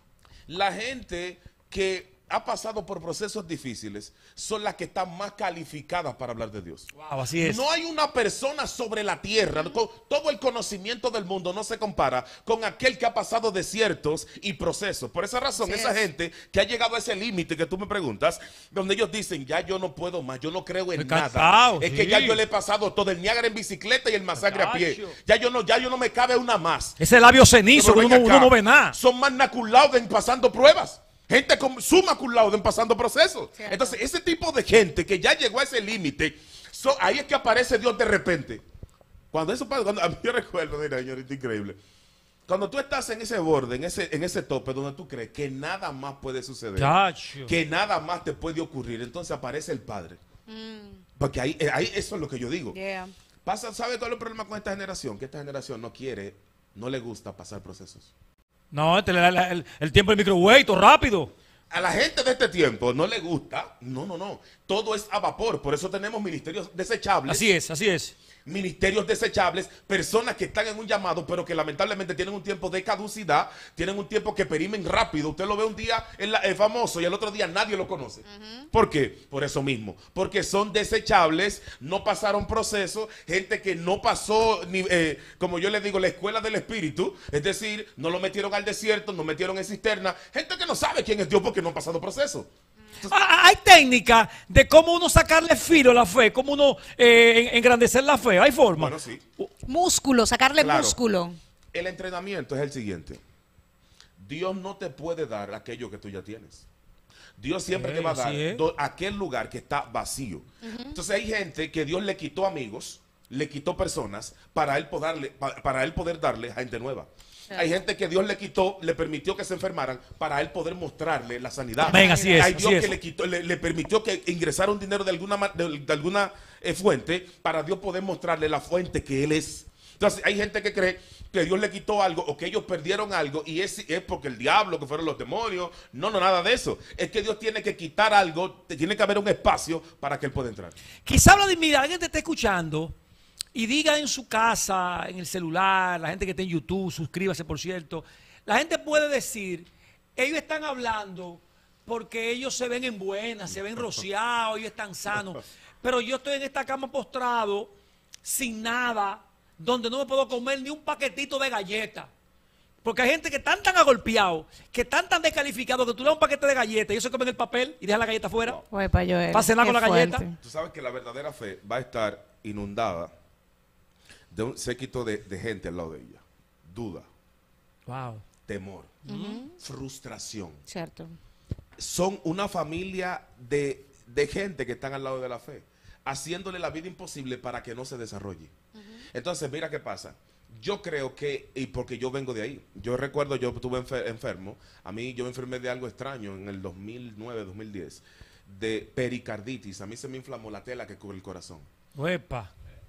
La gente que ha pasado por procesos difíciles son las que están más calificadas para hablar de Dios. Wow, así es. No hay una persona sobre la tierra, con todo el conocimiento del mundo no se compara con aquel que ha pasado desiertos y procesos. Por esa razón, Así esa es. gente que ha llegado a ese límite que tú me preguntas, donde ellos dicen, ya yo no puedo más, yo no creo en Estoy nada. cansado, Es que sí. ya yo le he pasado todo el Niágara en bicicleta y el masacre a pie. Cacho. Ya yo no, ya yo no me cabe una más. Ese labio cenizo, Pero uno, ven uno acá, no ve nada. Son más naculados en pasando pruebas. Gente con suma cum laude en pasando procesos. Cierto. Entonces, ese tipo de gente que ya llegó a ese límite, so- ahí es que aparece Dios de repente. Cuando eso pasa, cuando, a mí yo recuerdo, mira, señorita, increíble. Cuando tú estás en ese borde, en ese, en ese tope donde tú crees que nada más puede suceder, Chacho. que nada más te puede ocurrir, entonces aparece el Padre. Porque ahí, eh, ahí eso es lo que yo digo. Yeah. Pasa, ¿sabe cuál es el problema con esta generación? Que esta generación no quiere, no le gusta pasar procesos. No, este le da la- el, el tiempo del microwave, todo rápido. A la gente de este tiempo no le gusta, no, no, no, todo es a vapor, por eso tenemos ministerios desechables. Así es, así es. Ministerios desechables, personas que están en un llamado, pero que lamentablemente tienen un tiempo de caducidad, tienen un tiempo que perimen rápido. Usted lo ve un día, en la- es famoso, y el otro día nadie lo conoce. ¿Por qué? Por eso mismo, porque son desechables, no pasaron proceso, gente que no pasó, ni, eh, como yo le digo, la escuela del espíritu, es decir, no lo metieron al desierto, no metieron en cisterna, gente que no sabe quién es Dios porque no ha pasado proceso. Ah, hay técnicas de cómo uno sacarle filo a la fe, cómo uno eh, en- engrandecer la fe. Hay forma. Bueno, sí. Músculo, sacarle Claro. músculo. El entrenamiento es el siguiente. Dios no te puede dar aquello que tú ya tienes. Dios siempre Eh, te va a dar así es. do- aquel lugar que está vacío. Entonces hay gente que Dios le quitó amigos, le quitó personas para él poderle, pa- para él poder darle a gente nueva. Hay gente que Dios le quitó, le permitió que se enfermaran para él poder mostrarle la sanidad. Amén, así es, Hay así Dios es. que le quitó, le, le permitió que ingresara un dinero de alguna, ma- de, de alguna eh, fuente para Dios poder mostrarle la fuente que él es. Entonces hay gente que cree que Dios le quitó algo o que ellos perdieron algo y es, es porque el diablo, que fueron los demonios. No, no, nada de eso. Es que Dios tiene que quitar algo, te- tiene que haber un espacio para que él pueda entrar. Quizá habla de mí, alguien te está escuchando y diga en su casa, en el celular, la gente que está en YouTube, suscríbase por cierto, la gente puede decir, ellos están hablando porque ellos se ven en buenas, se ven rociados, ellos están sanos, pero yo estoy en esta cama postrado, sin nada, donde no me puedo comer ni un paquetito de galletas. Porque hay gente que están tan agolpeados, que están tan descalificados, que tú le das un paquete de galletas y ellos se comen el papel y dejan la galleta afuera. Uepa, Joel, Para cenar qué con la galleta. fuerte. Tú sabes que la verdadera fe va a estar inundada de un séquito de, de gente al lado de ella. Duda, Wow. temor, Ujú. frustración. Cierto. Son una familia de, de gente que están al lado de la fe, haciéndole la vida imposible para que no se desarrolle. Entonces, mira qué pasa. Yo creo que, y porque yo vengo de ahí, yo recuerdo, yo estuve enfer- enfermo, a mí yo me enfermé de algo extraño en el dos mil nueve, dos mil diez, de pericarditis. A mí se me inflamó la tela que cubre el corazón. Uepa.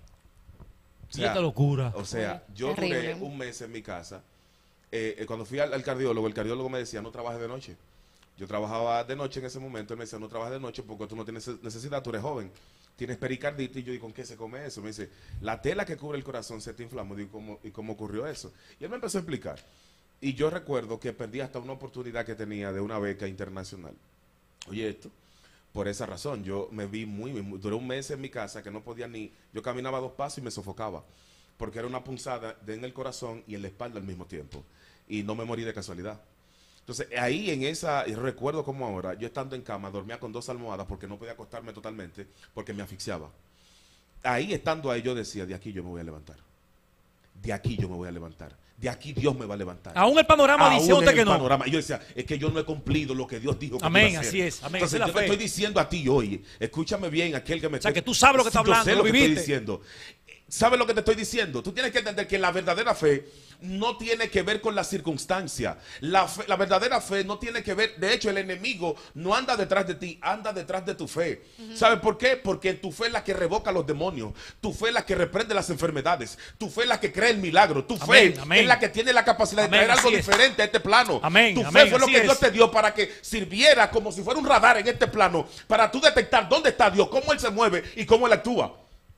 O sea, esta locura. O sea, yo duré Terrible. un mes en mi casa. Eh, eh, cuando fui al, al cardiólogo, el cardiólogo me decía, no trabajes de noche. Yo trabajaba de noche en ese momento. Él me decía, no trabajes de noche porque tú no tienes necesidad, tú eres joven. Tienes pericarditis. Y yo digo, ¿con qué se come eso? Me dice, la tela que cubre el corazón se te inflamó. Digo, ¿cómo, ¿y cómo ocurrió eso? Y él me empezó a explicar. Y yo recuerdo que perdí hasta una oportunidad que tenía de una beca internacional. Oye, esto, por esa razón, yo me vi muy, muy, duré un mes en mi casa que no podía ni, yo caminaba dos pasos y me sofocaba, porque era una punzada de en el corazón y en la espalda al mismo tiempo, y no me morí de casualidad. Entonces, ahí en esa, y recuerdo como ahora, yo estando en cama, dormía con dos almohadas porque no podía acostarme totalmente, porque me asfixiaba. Ahí estando ahí yo decía, de aquí yo me voy a levantar, de aquí yo me voy a levantar. De aquí Dios me va a levantar. Aún el panorama Aún dice usted en que el no. panorama. Y yo decía, es que yo no he cumplido lo que Dios dijo que Amén, iba a hacer. así es, amén, Entonces esa es yo la te fe. estoy diciendo a ti hoy, escúchame bien, aquel que me sea, está- que tú sabes lo que está Yo hablando, sé lo lo que estoy viviste. diciendo. ¿Sabes lo que te estoy diciendo? Tú tienes que entender que la verdadera fe no tiene que ver con la circunstancia. La, fe, la verdadera fe no tiene que ver, de hecho el enemigo no anda detrás de ti, anda detrás de tu fe. Uh-huh. ¿Sabes por qué? Porque tu fe es la que revoca a los demonios, tu fe es la que reprende las enfermedades, tu fe es la que crea el milagro, tu amén, fe amén. es la que tiene la capacidad amén, de traer algo es. diferente a este plano. Amén, tu fe amén, fue lo que es. Dios te dio para que sirviera como si fuera un radar en este plano, para tú detectar dónde está Dios, cómo Él se mueve y cómo Él actúa.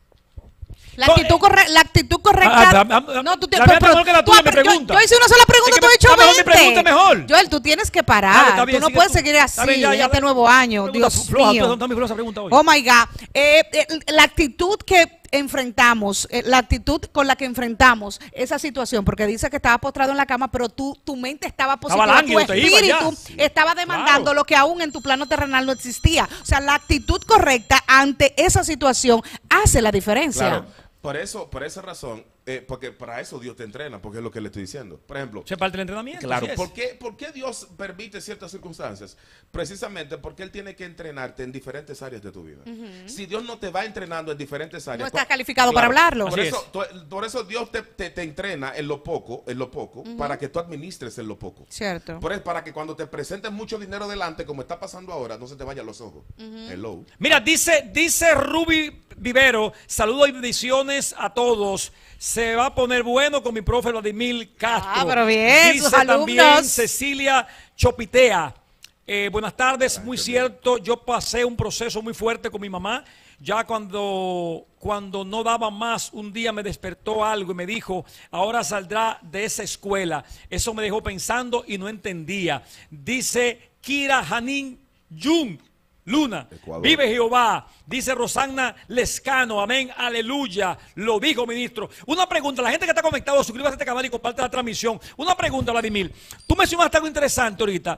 La actitud, corre la actitud correcta. Ah, ah, ah, no, tú la mía mejor que la tuya, me pregunta. Yo, yo hice una sola pregunta, Es que tú has me- hecho está mejor mi pregunta veinte. mejor. Joel, tú tienes que parar. Dale, está bien, tú no sigue puedes tú. seguir Está así bien, ya, en ya, este ve- nuevo año. pregunta Dios floja, mío. tú, dame floja pregunta hoy. Oh my God. Eh, eh, la actitud que enfrentamos, eh, la actitud con la que enfrentamos esa situación, porque dice que estaba postrado en la cama, pero tú, tu mente estaba positiva, lánguido, tu te iba ya. espíritu estaba demandando Claro. lo que aún en tu plano terrenal no existía. O sea, la actitud correcta ante esa situación hace la diferencia. Claro, por eso, por esa razón, eh, porque para eso Dios te entrena, porque es lo que le estoy diciendo. Por ejemplo, Se parte el entrenamiento. claro, así es. ¿por qué, ¿por qué Dios permite ciertas circunstancias? Precisamente porque Él tiene que entrenarte en diferentes áreas de tu vida. Ujú. Si Dios no te va entrenando en diferentes áreas, No estás por- calificado para hablarlo. Por Así eso, tú- por eso Dios te, te- te entrena en lo poco, en lo poco, Ujú. para que tú administres en lo poco. Cierto. Por eso, para que cuando te presentes mucho dinero delante, como está pasando ahora, no se te vayan los ojos. Ujú. Hello. Mira, dice, dice Ruby Vivero, saludos y bendiciones a todos. Se va a poner bueno con mi profe Vladimir Castro. Ah, pero bien, Dice sus también alumnos. Cecilia Chopitea. Eh, buenas tardes, muy cierto, yo pasé un proceso muy fuerte con mi mamá. Ya cuando, cuando no daba más, un día me despertó algo y me dijo, ahora saldrá de esa escuela. Eso me dejó pensando y no entendía. Dice Kira Janin Jung Luna, Ecuador. vive Jehová, dice Rosana Lescano, amén, aleluya, lo dijo ministro. Una pregunta, la gente que está conectado, suscríbase a este canal y comparte la transmisión. Una pregunta, Vladimir, tú mencionaste algo interesante ahorita,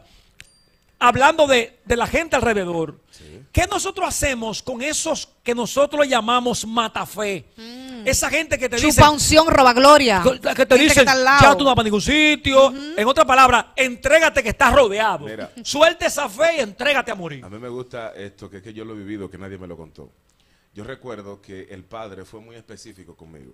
hablando de, de la gente alrededor. ¿Qué nosotros hacemos con esos que nosotros le llamamos matafe? Esa gente que te dice... Chupa unción, roba gloria. Que te Gente que dicen, está al lado. ya tú no vas para ningún sitio. En otra palabra, entrégate que estás rodeado. Mira. Suelta esa fe y entrégate a morir. A mí me gusta esto, que es que yo lo he vivido, que nadie me lo contó. Yo recuerdo que el padre fue muy específico conmigo.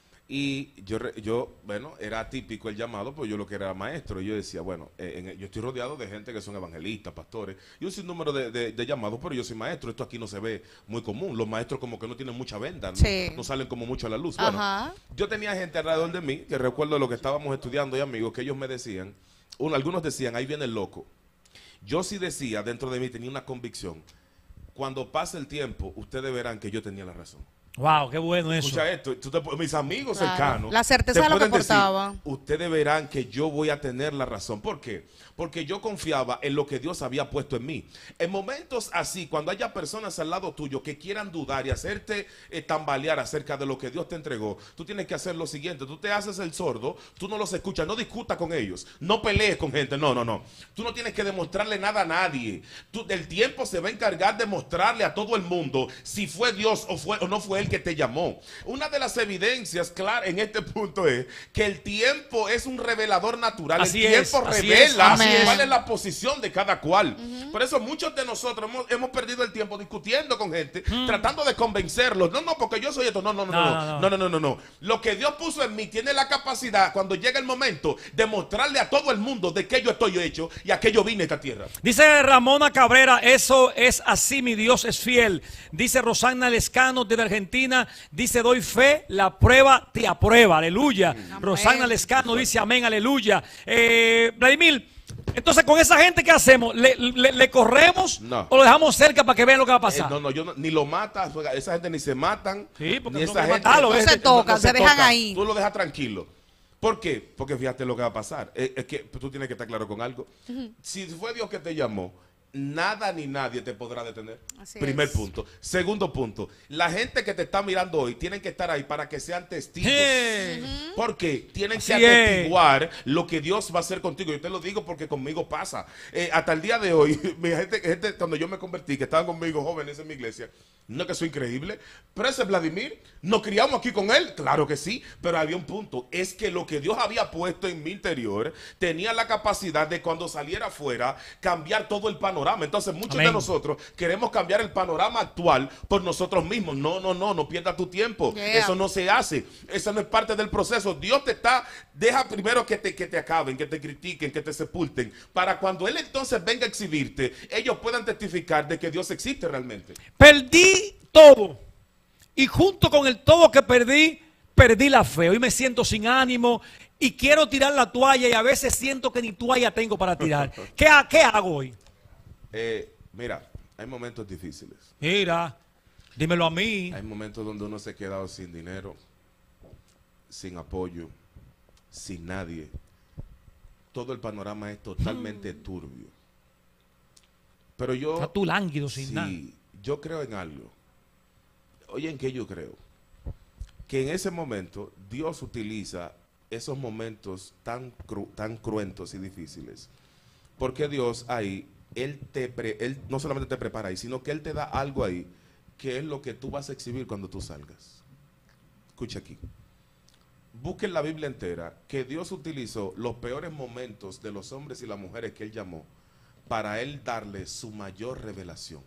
Y yo, re- yo bueno, era típico el llamado, pues yo lo que era maestro. Y yo decía, bueno, eh, en- yo estoy rodeado de gente que son evangelistas, pastores. Y un sinnúmero de, de, de llamados, pero yo soy maestro. Esto aquí no se ve muy común. Los maestros como que no tienen mucha venda, ¿no? Sí. No salen como mucho a la luz. Bueno, Ajá. yo tenía gente alrededor de mí, que recuerdo lo que estábamos estudiando y amigos, que ellos me decían, uno, algunos decían, ahí viene el loco. Yo sí decía, dentro de mí tenía una convicción, cuando pase el tiempo, ustedes verán que yo tenía la razón. Wow, qué bueno eso. Escucha esto, tú te- mis amigos Claro. cercanos. La certeza te de lo que pueden decir, portaba. ustedes verán que yo voy a tener la razón. ¿Por qué? Porque yo confiaba en lo que Dios había puesto en mí. En momentos así, cuando haya personas al lado tuyo que quieran dudar y hacerte eh, tambalear acerca de lo que Dios te entregó, tú tienes que hacer lo siguiente. Tú te haces el sordo, tú no los escuchas, no discutas con ellos, no pelees con gente. No, no, no. Tú no tienes que demostrarle nada a nadie. Tú, el tiempo se va a encargar de mostrarle a todo el mundo si fue Dios o, fue, o no fue Él que te llamó. Una de las evidencias claras en este punto es que el tiempo es un revelador natural. Así el es, tiempo así revela es, así es. cuál es la posición de cada cual. Por eso muchos de nosotros hemos, hemos perdido el tiempo discutiendo con gente, tratando de convencerlos. No, no, porque yo soy esto. No, no, no, no, no, no, no, no, no, no. Lo que Dios puso en mí tiene la capacidad, cuando llega el momento, de mostrarle a todo el mundo de qué yo estoy hecho y a qué yo vine a esta tierra. Dice Ramona Cabrera, eso es así, mi Dios es fiel. Dice Rosana Lescano desde Argentina, dice, doy fe, la prueba te aprueba, aleluya. Rosana Lescano dice, amén, aleluya. Eh, Vladimir, entonces con esa gente, ¿qué hacemos? ¿Le, le- le corremos No. o lo dejamos cerca para que vean lo que va a pasar? Eh, no, no, yo no- ni lo matas, esa gente ni se matan. Sí, porque ni no esa hay que gente matarlo, No ¿ves? se tocan, se dejan ahí. Tú lo dejas tranquilo. ¿Por qué? Porque fíjate lo que va a pasar. Eh, es que tú tienes que estar claro con algo. Si fue Dios que te llamó, nada ni nadie te podrá detener. Así Primer es. punto. Segundo punto, la gente que te está mirando hoy tienen que estar ahí para que sean testigos. Sí. Porque tienen Así que es. atestiguar lo que Dios va a hacer contigo. Yo te lo digo porque conmigo pasa. Eh, hasta el día de hoy, mi gente, gente, cuando yo me convertí, que estaban conmigo jóvenes en mi iglesia, No es que eso es increíble, pero ese Vladimir, ¿nos criamos aquí con él? Claro que sí, pero había un punto, es que lo que Dios había puesto en mi interior tenía la capacidad de cuando saliera afuera cambiar todo el panorama. Entonces muchos Amén. de nosotros queremos cambiar el panorama actual por nosotros mismos. No, no, no, no pierdas tu tiempo. Yeah. Eso no se hace, eso no es parte del proceso. Dios te está, deja primero que te, que te acaben, que te critiquen, que te sepulten, para cuando Él entonces venga a exhibirte, ellos puedan testificar de que Dios existe realmente. Perdí todo. Y junto con el todo que perdí, perdí la fe. Hoy me siento sin ánimo y quiero tirar la toalla y a veces siento que ni toalla tengo para tirar. ¿Qué, ha- qué hago hoy? Eh, mira, hay momentos difíciles. Mira, dímelo a mí. Hay momentos donde uno se ha quedado sin dinero, sin apoyo, sin nadie. Todo el panorama es totalmente turbio. Pero yo... Está tú lánguido sin sí, nada. yo creo en algo. Oye, ¿en qué yo creo? Que en ese momento Dios utiliza esos momentos tan, cru- tan cruentos y difíciles. Porque Dios ahí, Él, te pre- él no solamente te prepara ahí, sino que Él te da algo ahí, que es lo que tú vas a exhibir cuando tú salgas. Escucha aquí. Busquen la Biblia entera, que Dios utilizó los peores momentos de los hombres y las mujeres que Él llamó para Él darle su mayor revelación.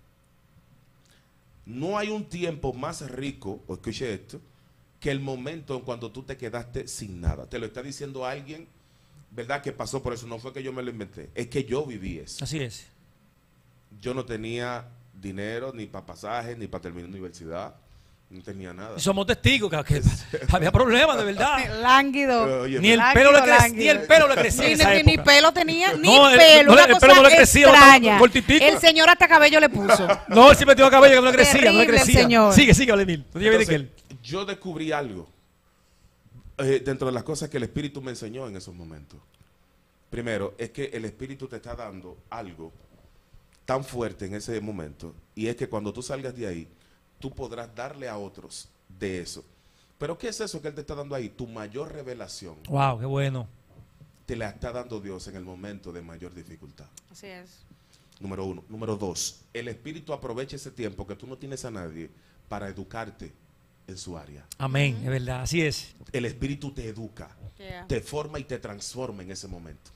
No hay un tiempo más rico, o escuche esto, que el momento en cuando tú te quedaste sin nada. Te lo está diciendo alguien, ¿verdad? Que pasó por eso. No fue que yo me lo inventé, es que yo viví eso. Así es. Yo no tenía dinero ni para pasajes, ni para terminar la universidad. No tenía nada. Y somos testigos que, que había problemas, de verdad. Lánguido. Oye, Ni el Lánguido, pelo le crecía, lánguido. ni el pelo le crecía en Ni, esa ni- ni época. pelo tenía, ni No, el- pelo. no le- una el pelo no cosa le crecía, extraña. estaba cortitico. El señor hasta cabello le puso. No, él sí metió cabello que no le crecía, no le Terrible el crecía. señor. Sigue, sigue, Vladimir. No te lleves de Entonces, que él. yo descubrí algo eh, dentro de las cosas que el Espíritu me enseñó en esos momentos. Primero, es que el Espíritu te está dando algo tan fuerte en ese momento, y es que cuando tú salgas de ahí, tú podrás darle a otros de eso. Pero ¿qué es eso que Él te está dando ahí? Tu mayor revelación Wow, qué bueno. te la está dando Dios en el momento de mayor dificultad. Así es. Número uno. Número dos, el Espíritu aprovecha ese tiempo que tú no tienes a nadie para educarte en su área. Amén, es verdad, así es. El Espíritu te educa, Yeah. te forma y te transforma en ese momento.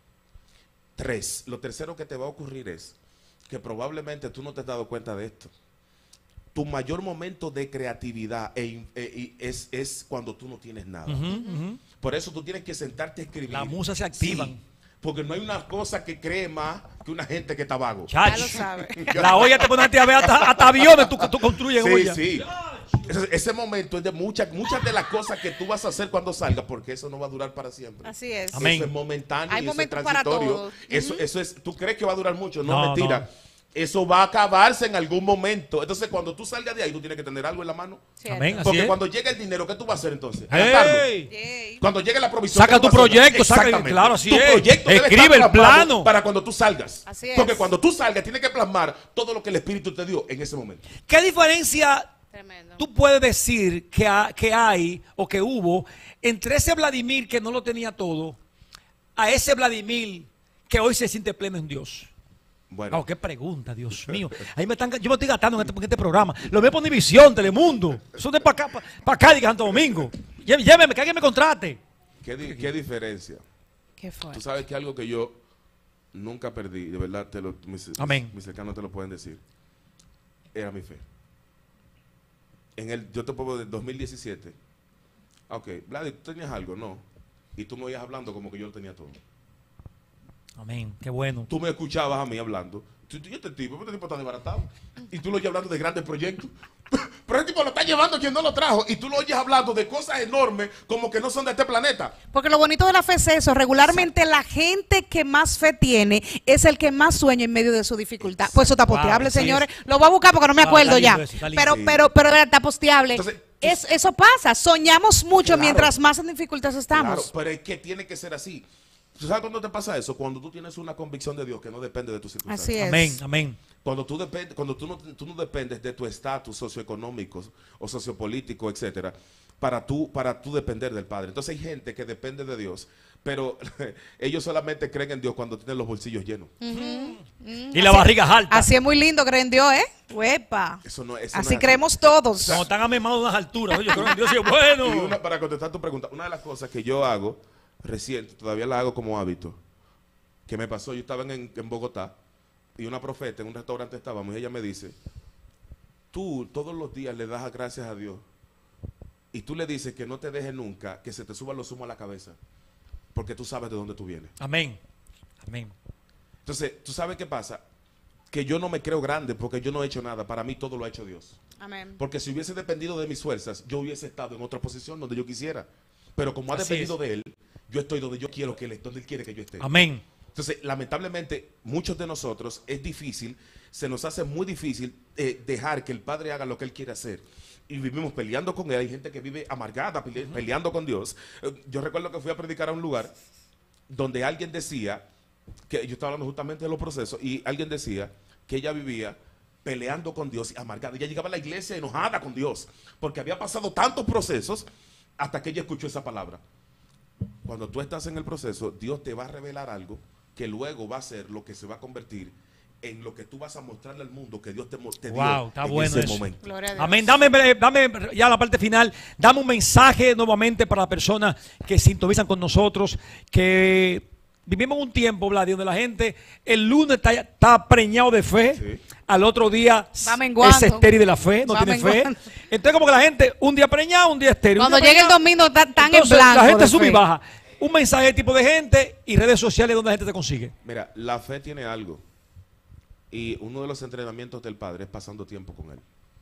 Tres, lo tercero que te va a ocurrir es que probablemente tú no te has dado cuenta de esto. Tu mayor momento de creatividad e in- e- y es, es cuando tú no tienes nada. Ujú, ujú. Por eso tú tienes que sentarte a escribir. Las musas se activan. Sí, porque no hay una cosa que cree más que una gente que está vago. Chacho. Ya lo sabe. La olla te pone a ver hasta, hasta aviones tú, tú construyes en Sí, olla. sí. Ese, ese momento es de muchas, muchas de las cosas que tú vas a hacer cuando salgas, porque eso no va a durar para siempre. Así es. Amén. Eso es momentáneo Hay y eso es momentos para transitorio. todos. Eso, Ujú. eso es, ¿tú crees que va a durar mucho? No, No, mentira. no. Eso va a acabarse en algún momento. Entonces, cuando tú salgas de ahí, tú tienes que tener algo en la mano. Cierto. Amén, así Porque es. cuando llegue el dinero, ¿qué tú vas a hacer entonces? Gastarlo. ¡Ey! Yay. Cuando llegue la provisión, Saca ¿qué tú tu vas a hacer? proyecto, saca- Exactamente. claro, así tu es. proyecto debe Escribe estar el plasmado plano. para cuando tú salgas. Así es. Porque cuando tú salgas, tienes que plasmar todo lo que el Espíritu te dio en ese momento. ¿Qué diferencia Tremendo. tú puedes decir que, ha- que hay o que hubo entre ese Vladimir que no lo tenía todo a ese Vladimir que hoy se siente pleno en Dios? Bueno, Oh, qué pregunta, Dios mío. Ahí me están, yo me estoy gastando en este, en este programa. Lo veo por Univisión, Telemundo. Eso de para acá, para acá, diga Santo Domingo. Llé- Lléveme, que alguien me contrate. ¿qué, di- qué diferencia? ¿Qué fue? Tú sabes que algo que yo nunca perdí, de verdad, te lo, mis, Amén. mis cercanos te lo pueden decir, era mi fe. En el, yo te puedo del dos mil diecisiete. Ah, ok, Vladi, ¿tú tenías algo? No. Y tú me oías hablando como que yo lo tenía todo. Amén, qué bueno. Tú me escuchabas a mí hablando. Tú, tú, y este tipo, este tipo está desbaratado. Y tú lo oyes hablando de grandes proyectos. Pero este tipo lo está llevando quien no lo trajo. Y tú lo oyes hablando de cosas enormes como que no son de este planeta. Porque lo bonito de la fe es eso. Regularmente la gente que más fe tiene es el que más sueña en medio de su dificultad. Pues eso está Wow, posteable, así señores. es. Lo voy a buscar porque no me No, acuerdo está ya. lindo eso, está lindo. Pero, Sí. pero, pero está posteable. Entonces, Es- eso pasa. Soñamos mucho Claro. mientras más en dificultades estamos. Claro, pero es que tiene que ser así. ¿Tú sabes cuándo te pasa eso? Cuando tú tienes una convicción de Dios que no depende de tus circunstancias. Así es. Amén, amén. Cuando tú, depend- cuando tú, no, tú no dependes de tu estatus socioeconómico o sociopolítico, etcétera, para tú, para tú depender del Padre. Entonces hay gente que depende de Dios, pero ellos solamente creen en Dios cuando tienen los bolsillos llenos. Ujú. Mm. Y la Así- barriga es alta. Así es muy lindo creer en Dios, ¿eh? Huepa. Eso no, eso no Así es creemos todos. Cuando están amemados de unas alturas. Yo creo en Dios y es bueno. Y una- para contestar tu pregunta, una de las cosas que yo hago reciente, todavía la hago como hábito, que me pasó, yo estaba en, en Bogotá y una profeta en un restaurante estábamos y ella me dice, tú todos los días le das gracias a Dios y tú le dices que no te deje nunca que se te suban los humos a la cabeza, porque tú sabes de dónde tú vienes. Amén. Amén. Entonces, ¿tú sabes qué pasa? Que yo no me creo grande porque yo no he hecho nada. Para mí todo lo ha hecho Dios. Amén. Porque si hubiese dependido de mis fuerzas, yo hubiese estado en otra posición donde yo quisiera. Pero como ha Así dependido es. de Él, yo estoy donde yo quiero que Él esté, donde Él quiere que yo esté. Amén. Entonces, lamentablemente, muchos de nosotros es difícil, se nos hace muy difícil eh, dejar que el Padre haga lo que Él quiere hacer. Y vivimos peleando con Él. Hay gente que vive amargada, pele- peleando con Dios. Eh, Yo recuerdo que fui a predicar a un lugar donde alguien decía, que yo estaba hablando justamente de los procesos, y alguien decía que ella vivía peleando con Dios y amargada. Ella llegaba a la iglesia enojada con Dios, porque había pasado tantos procesos hasta que ella escuchó esa palabra. Cuando tú estás en el proceso, Dios te va a revelar algo que luego va a ser lo que se va a convertir en lo que tú vas a mostrarle al mundo que Dios te, mo- te dio Wow, está en bueno ese eso. momento. Amén. Dame, dame ya la parte final. Dame un mensaje nuevamente para las personas que sintonizan con nosotros, que vivimos un tiempo, Vladi, donde la gente el lunes está, está preñado de fe, al otro día Va menguando. es estéril de la fe, no Va tiene fe. menguando. Entonces como que la gente un día preñado, un día estéril. un Cuando día llegue el preñado. domingo está- están en Entonces, blanco. la gente de sube y fe. baja. Un mensaje de tipo de gente y redes sociales donde la gente te consigue. Mira, la fe tiene algo. Y uno de los entrenamientos del Padre es pasando tiempo con Él.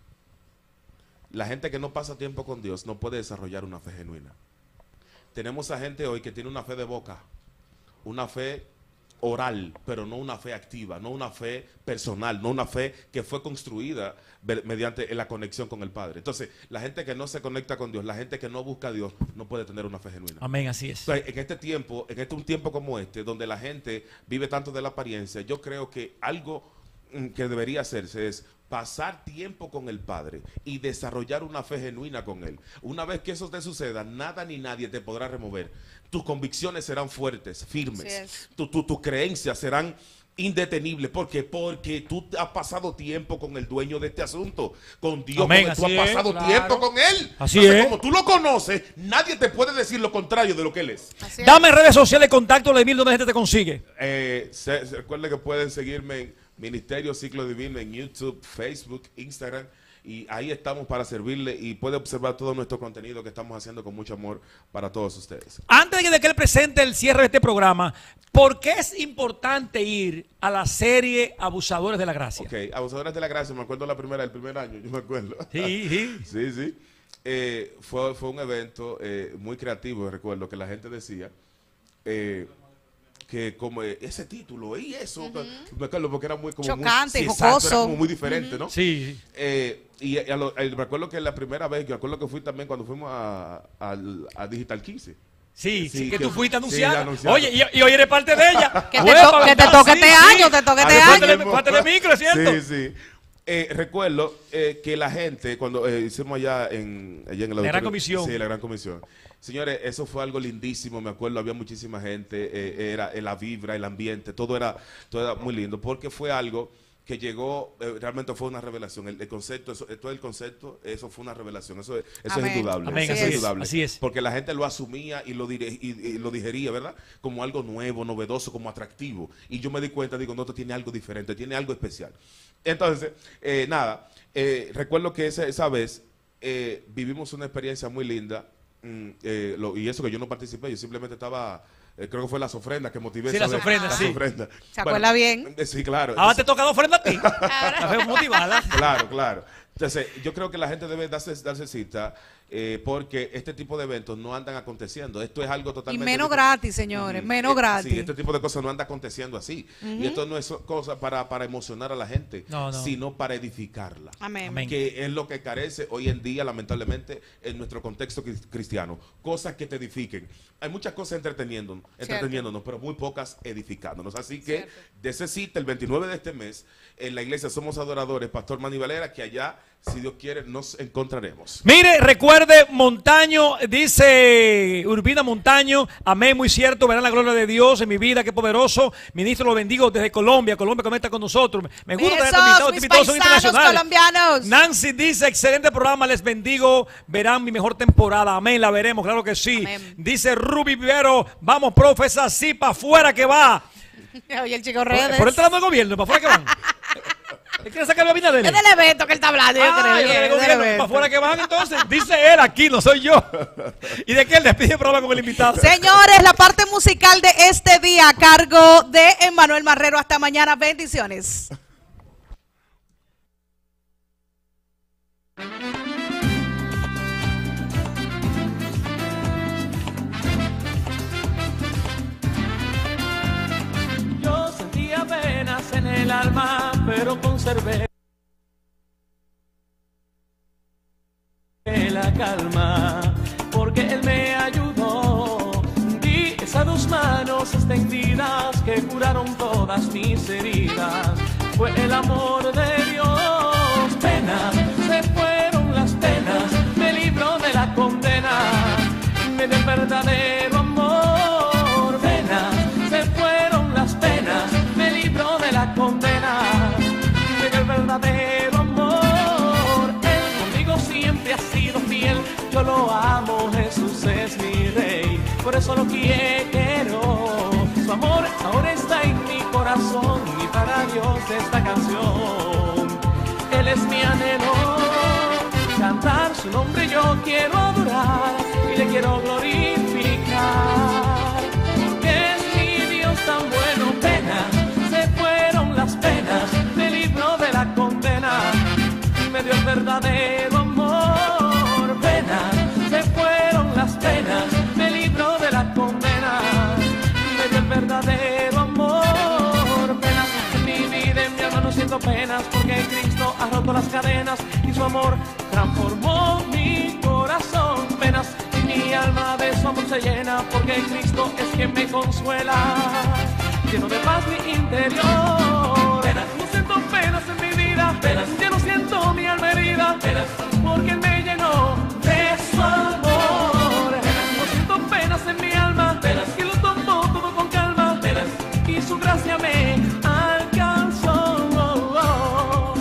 La gente que no pasa tiempo con Dios no puede desarrollar una fe genuina. Tenemos a gente hoy que tiene una fe de boca, una fe oral, pero no una fe activa, no una fe personal, no una fe que fue construida ver- mediante la conexión con el Padre. Entonces, la gente que no se conecta con Dios, la gente que no busca a Dios, no puede tener una fe genuina. Amén, así es. Entonces, en este tiempo, en este un tiempo como este, donde la gente vive tanto de la apariencia, yo creo que algo mm, que debería hacerse es pasar tiempo con el Padre y desarrollar una fe genuina con Él. Una vez que eso te suceda, nada ni nadie te podrá remover. Tus convicciones serán fuertes, firmes. Así es. Tu- tu- tus creencias serán indetenibles. ¿Por qué? Porque tú has pasado tiempo con el dueño de este asunto, con Dios, Amén, porque tú has así es, pasado claro. tiempo con Él. Así Entonces, es. como tú lo conoces, nadie te puede decir lo contrario de lo que Él es. Dame redes sociales, contacto, Lemil, donde la gente te consigue. Eh, se, se- recuerden que pueden seguirme en Ministerio Ciclo Divino en YouTube, Facebook, Instagram, y ahí estamos para servirle y puede observar todo nuestro contenido que estamos haciendo con mucho amor para todos ustedes. Antes de que él presente el cierre de este programa, ¿por qué es importante ir a la serie Abusadores de la Gracia? Ok, Abusadores de la Gracia, me acuerdo la primera, el primer año, yo me acuerdo. Sí, sí. sí, sí. Eh, fue, fue un evento eh, muy creativo, recuerdo que la gente decía eh, que como eh, ese título y eso, me acuerdo porque era muy como Chocante, muy, sí, exacto, jocoso. era como muy diferente, ¿no? Sí. Eh, y a lo- eh, me acuerdo que la primera vez, yo me acuerdo que fui también cuando fuimos a, al- a Digital quince. Sí, sí, que, que- tú fuiste sí, anunciada. anunciada. Oye, y, y hoy eres parte de ella. Que te Huepa, to- que te ¿verdad? toque este año, te toque este Ah, año. mismo. Parte de micro, ¿cierto? Sí, sí. Eh, recuerdo eh, que la gente, cuando eh, hicimos allá en, allá en el La Gran auditorio- Comisión. Sí, la Gran Comisión. Señores, eso fue algo lindísimo, me acuerdo, había muchísima gente, eh, era eh, la vibra, el ambiente, todo era, todo era muy lindo, porque fue algo que llegó, eh, realmente fue una revelación. El, el concepto, eso, todo el concepto, eso fue una revelación. Eso, eso Amén. es indudable. Amén, eso así es es, indudable. así es. Porque la gente lo asumía y lo, dire- y, y lo digería, ¿verdad? Como algo nuevo, novedoso, como atractivo. Y yo me di cuenta, digo, no, esto tiene algo diferente, tiene algo especial. Entonces, eh, nada, eh, recuerdo que esa, esa vez eh, vivimos una experiencia muy linda. mm, eh, lo- y eso que yo no participé, yo simplemente estaba... eh, creo que fue las ofrendas que motivé. Sí, esa las vez. ofrendas, Las sí. ofrendas. ¿Se acuerda bien? eh, Sí, claro. Ahora te toca la ofrenda a ti. La veo motivada. Claro, claro. Entonces, yo creo que la gente debe darse, darse cita eh, porque este tipo de eventos no andan aconteciendo. Esto es algo Y totalmente... menos difer- gratis, señores, menos Eh, gratis. Sí, este tipo de cosas no anda aconteciendo así. Ujú. Y esto no es cosa para, para emocionar a la gente, No, no. sino para edificarla. Amén. Amén. Que es lo que carece hoy en día, lamentablemente, en nuestro contexto cri- cristiano. Cosas que te edifiquen. Hay muchas cosas entreteniéndonos, entreteniéndonos, pero muy pocas edificándonos. Así que, de ese cita, el veintinueve de este mes, en la iglesia Somos Adoradores, Pastor Manny Valera, que allá, si Dios quiere, nos encontraremos. Mire, recuerda Recuerde, Montaño, dice Urbina Montaño, amén, muy cierto, verán la gloria de Dios en mi vida, qué poderoso. Ministro, lo bendigo desde Colombia. Colombia conecta con nosotros. Me gusta tener Besos, invitados, mis invitados son paisanos internacionales. colombianos. Nancy dice, excelente programa, les bendigo, verán mi mejor temporada. Amén, la veremos, claro que sí. Amén. Dice Ruby Vivero, vamos, profesa, así para afuera que va. Oye, el chico Por, redes. por el tramo del gobierno, para afuera que van. ¿Él quiere sacar la vina de él? Es del evento que él está hablando, yo Ah, creo. yo es del del gobierno, evento. para afuera que van entonces. Dice él aquí, no soy yo. ¿Y de qué él despide el programa con el invitado? Señores, la parte musical de este día a cargo de Emmanuel Marrero. Hasta mañana. Bendiciones. Yo sentía penas en el alma, pero conservé la calma, porque Él me ayudó. Vi esas dos manos extendidas que curaron todas mis heridas. Fue el amor de Dios. Penas, se fueron las penas, me libró de la condena, me dio el verdadero amor. Penas, se fueron las penas, me libró de la condena, me dio el verdadero amor. Él conmigo siempre ha sido fiel, yo lo amo, Jesús es mi rey, por eso lo quiero. Su amor ahora está en mi corazón y para Dios esta canción. Él es mi anhelo, cantar su nombre yo quiero adorar y le quiero glorificar, porque es mi Dios tan bueno. Penas, se fueron las penas, me libró de la condena, me dio el verdadero amor. Penas, se fueron las penas, me libró de la condena, me dio el verdadero amor. Penas en mi vida, en mi alma no siento penas, porque Cristo ha roto las cadenas y su amor transformó mi corazón. Penas en mi alma de su amor se llena, porque Cristo es quien me consuela, lleno de paz mi interior. Penas, no siento penas en mi vida, penas, ya no siento mi alma herida, penas, porque Él me llenó de su amor. Penas, no siento penas en mi alma, penas, que lo tomó todo con calma, penas, y su gracia me alcanzó. Oh, oh.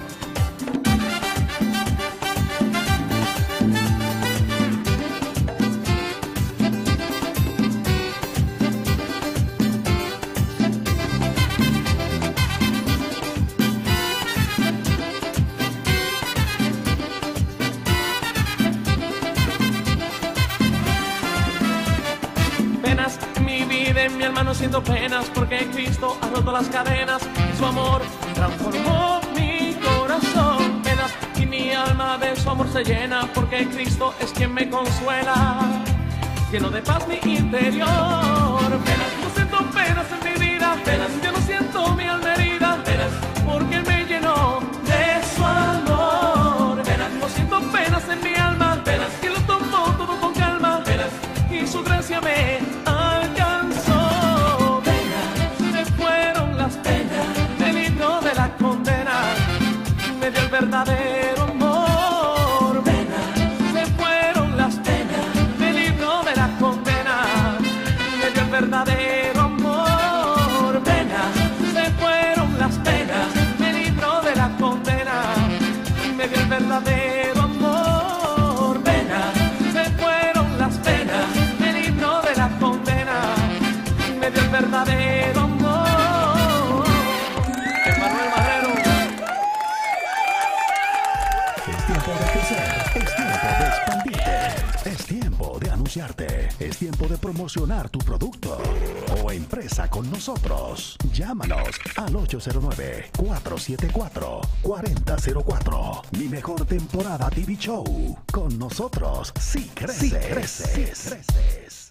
Penas en mi vida, en mi alma no siento penas, porque Cristo ha roto las cadenas y su amor transformó mi corazón. Penas y mi alma de su amor se llena, porque Cristo es quien me consuela, lleno de paz mi interior. Penas, no siento penas en mi vida, penas, yo no siento mi alma herida, penas, porque Él me llenó de su amor. Penas, no siento penas en mi alma, penas, que lo tomó todo con calma, penas, y su gracia me alcanzó. Penas, se fueron las penas, me libró de la condena, me dio el verdadero amor. Penas, se fueron las penas, me libró de la condena, me dio el verdadero amor. Penas, se fueron las penas, me libró de la condena, me dio el verdadero amor. Penas, se fueron las penas, me libró de la condena, me dio el verdadero amor. Emmanuel Marrero. Es tiempo de crecer, es tiempo de expandirte, es tiempo de anunciarte, es tiempo de promocionar tu producto o empresa con nosotros. Llámanos al ocho cero nueve, cuatro siete cuatro, cuatro cero cero cuatro. Mi mejor temporada T V Show. Con nosotros sí creces. Sí creces. Sí creces.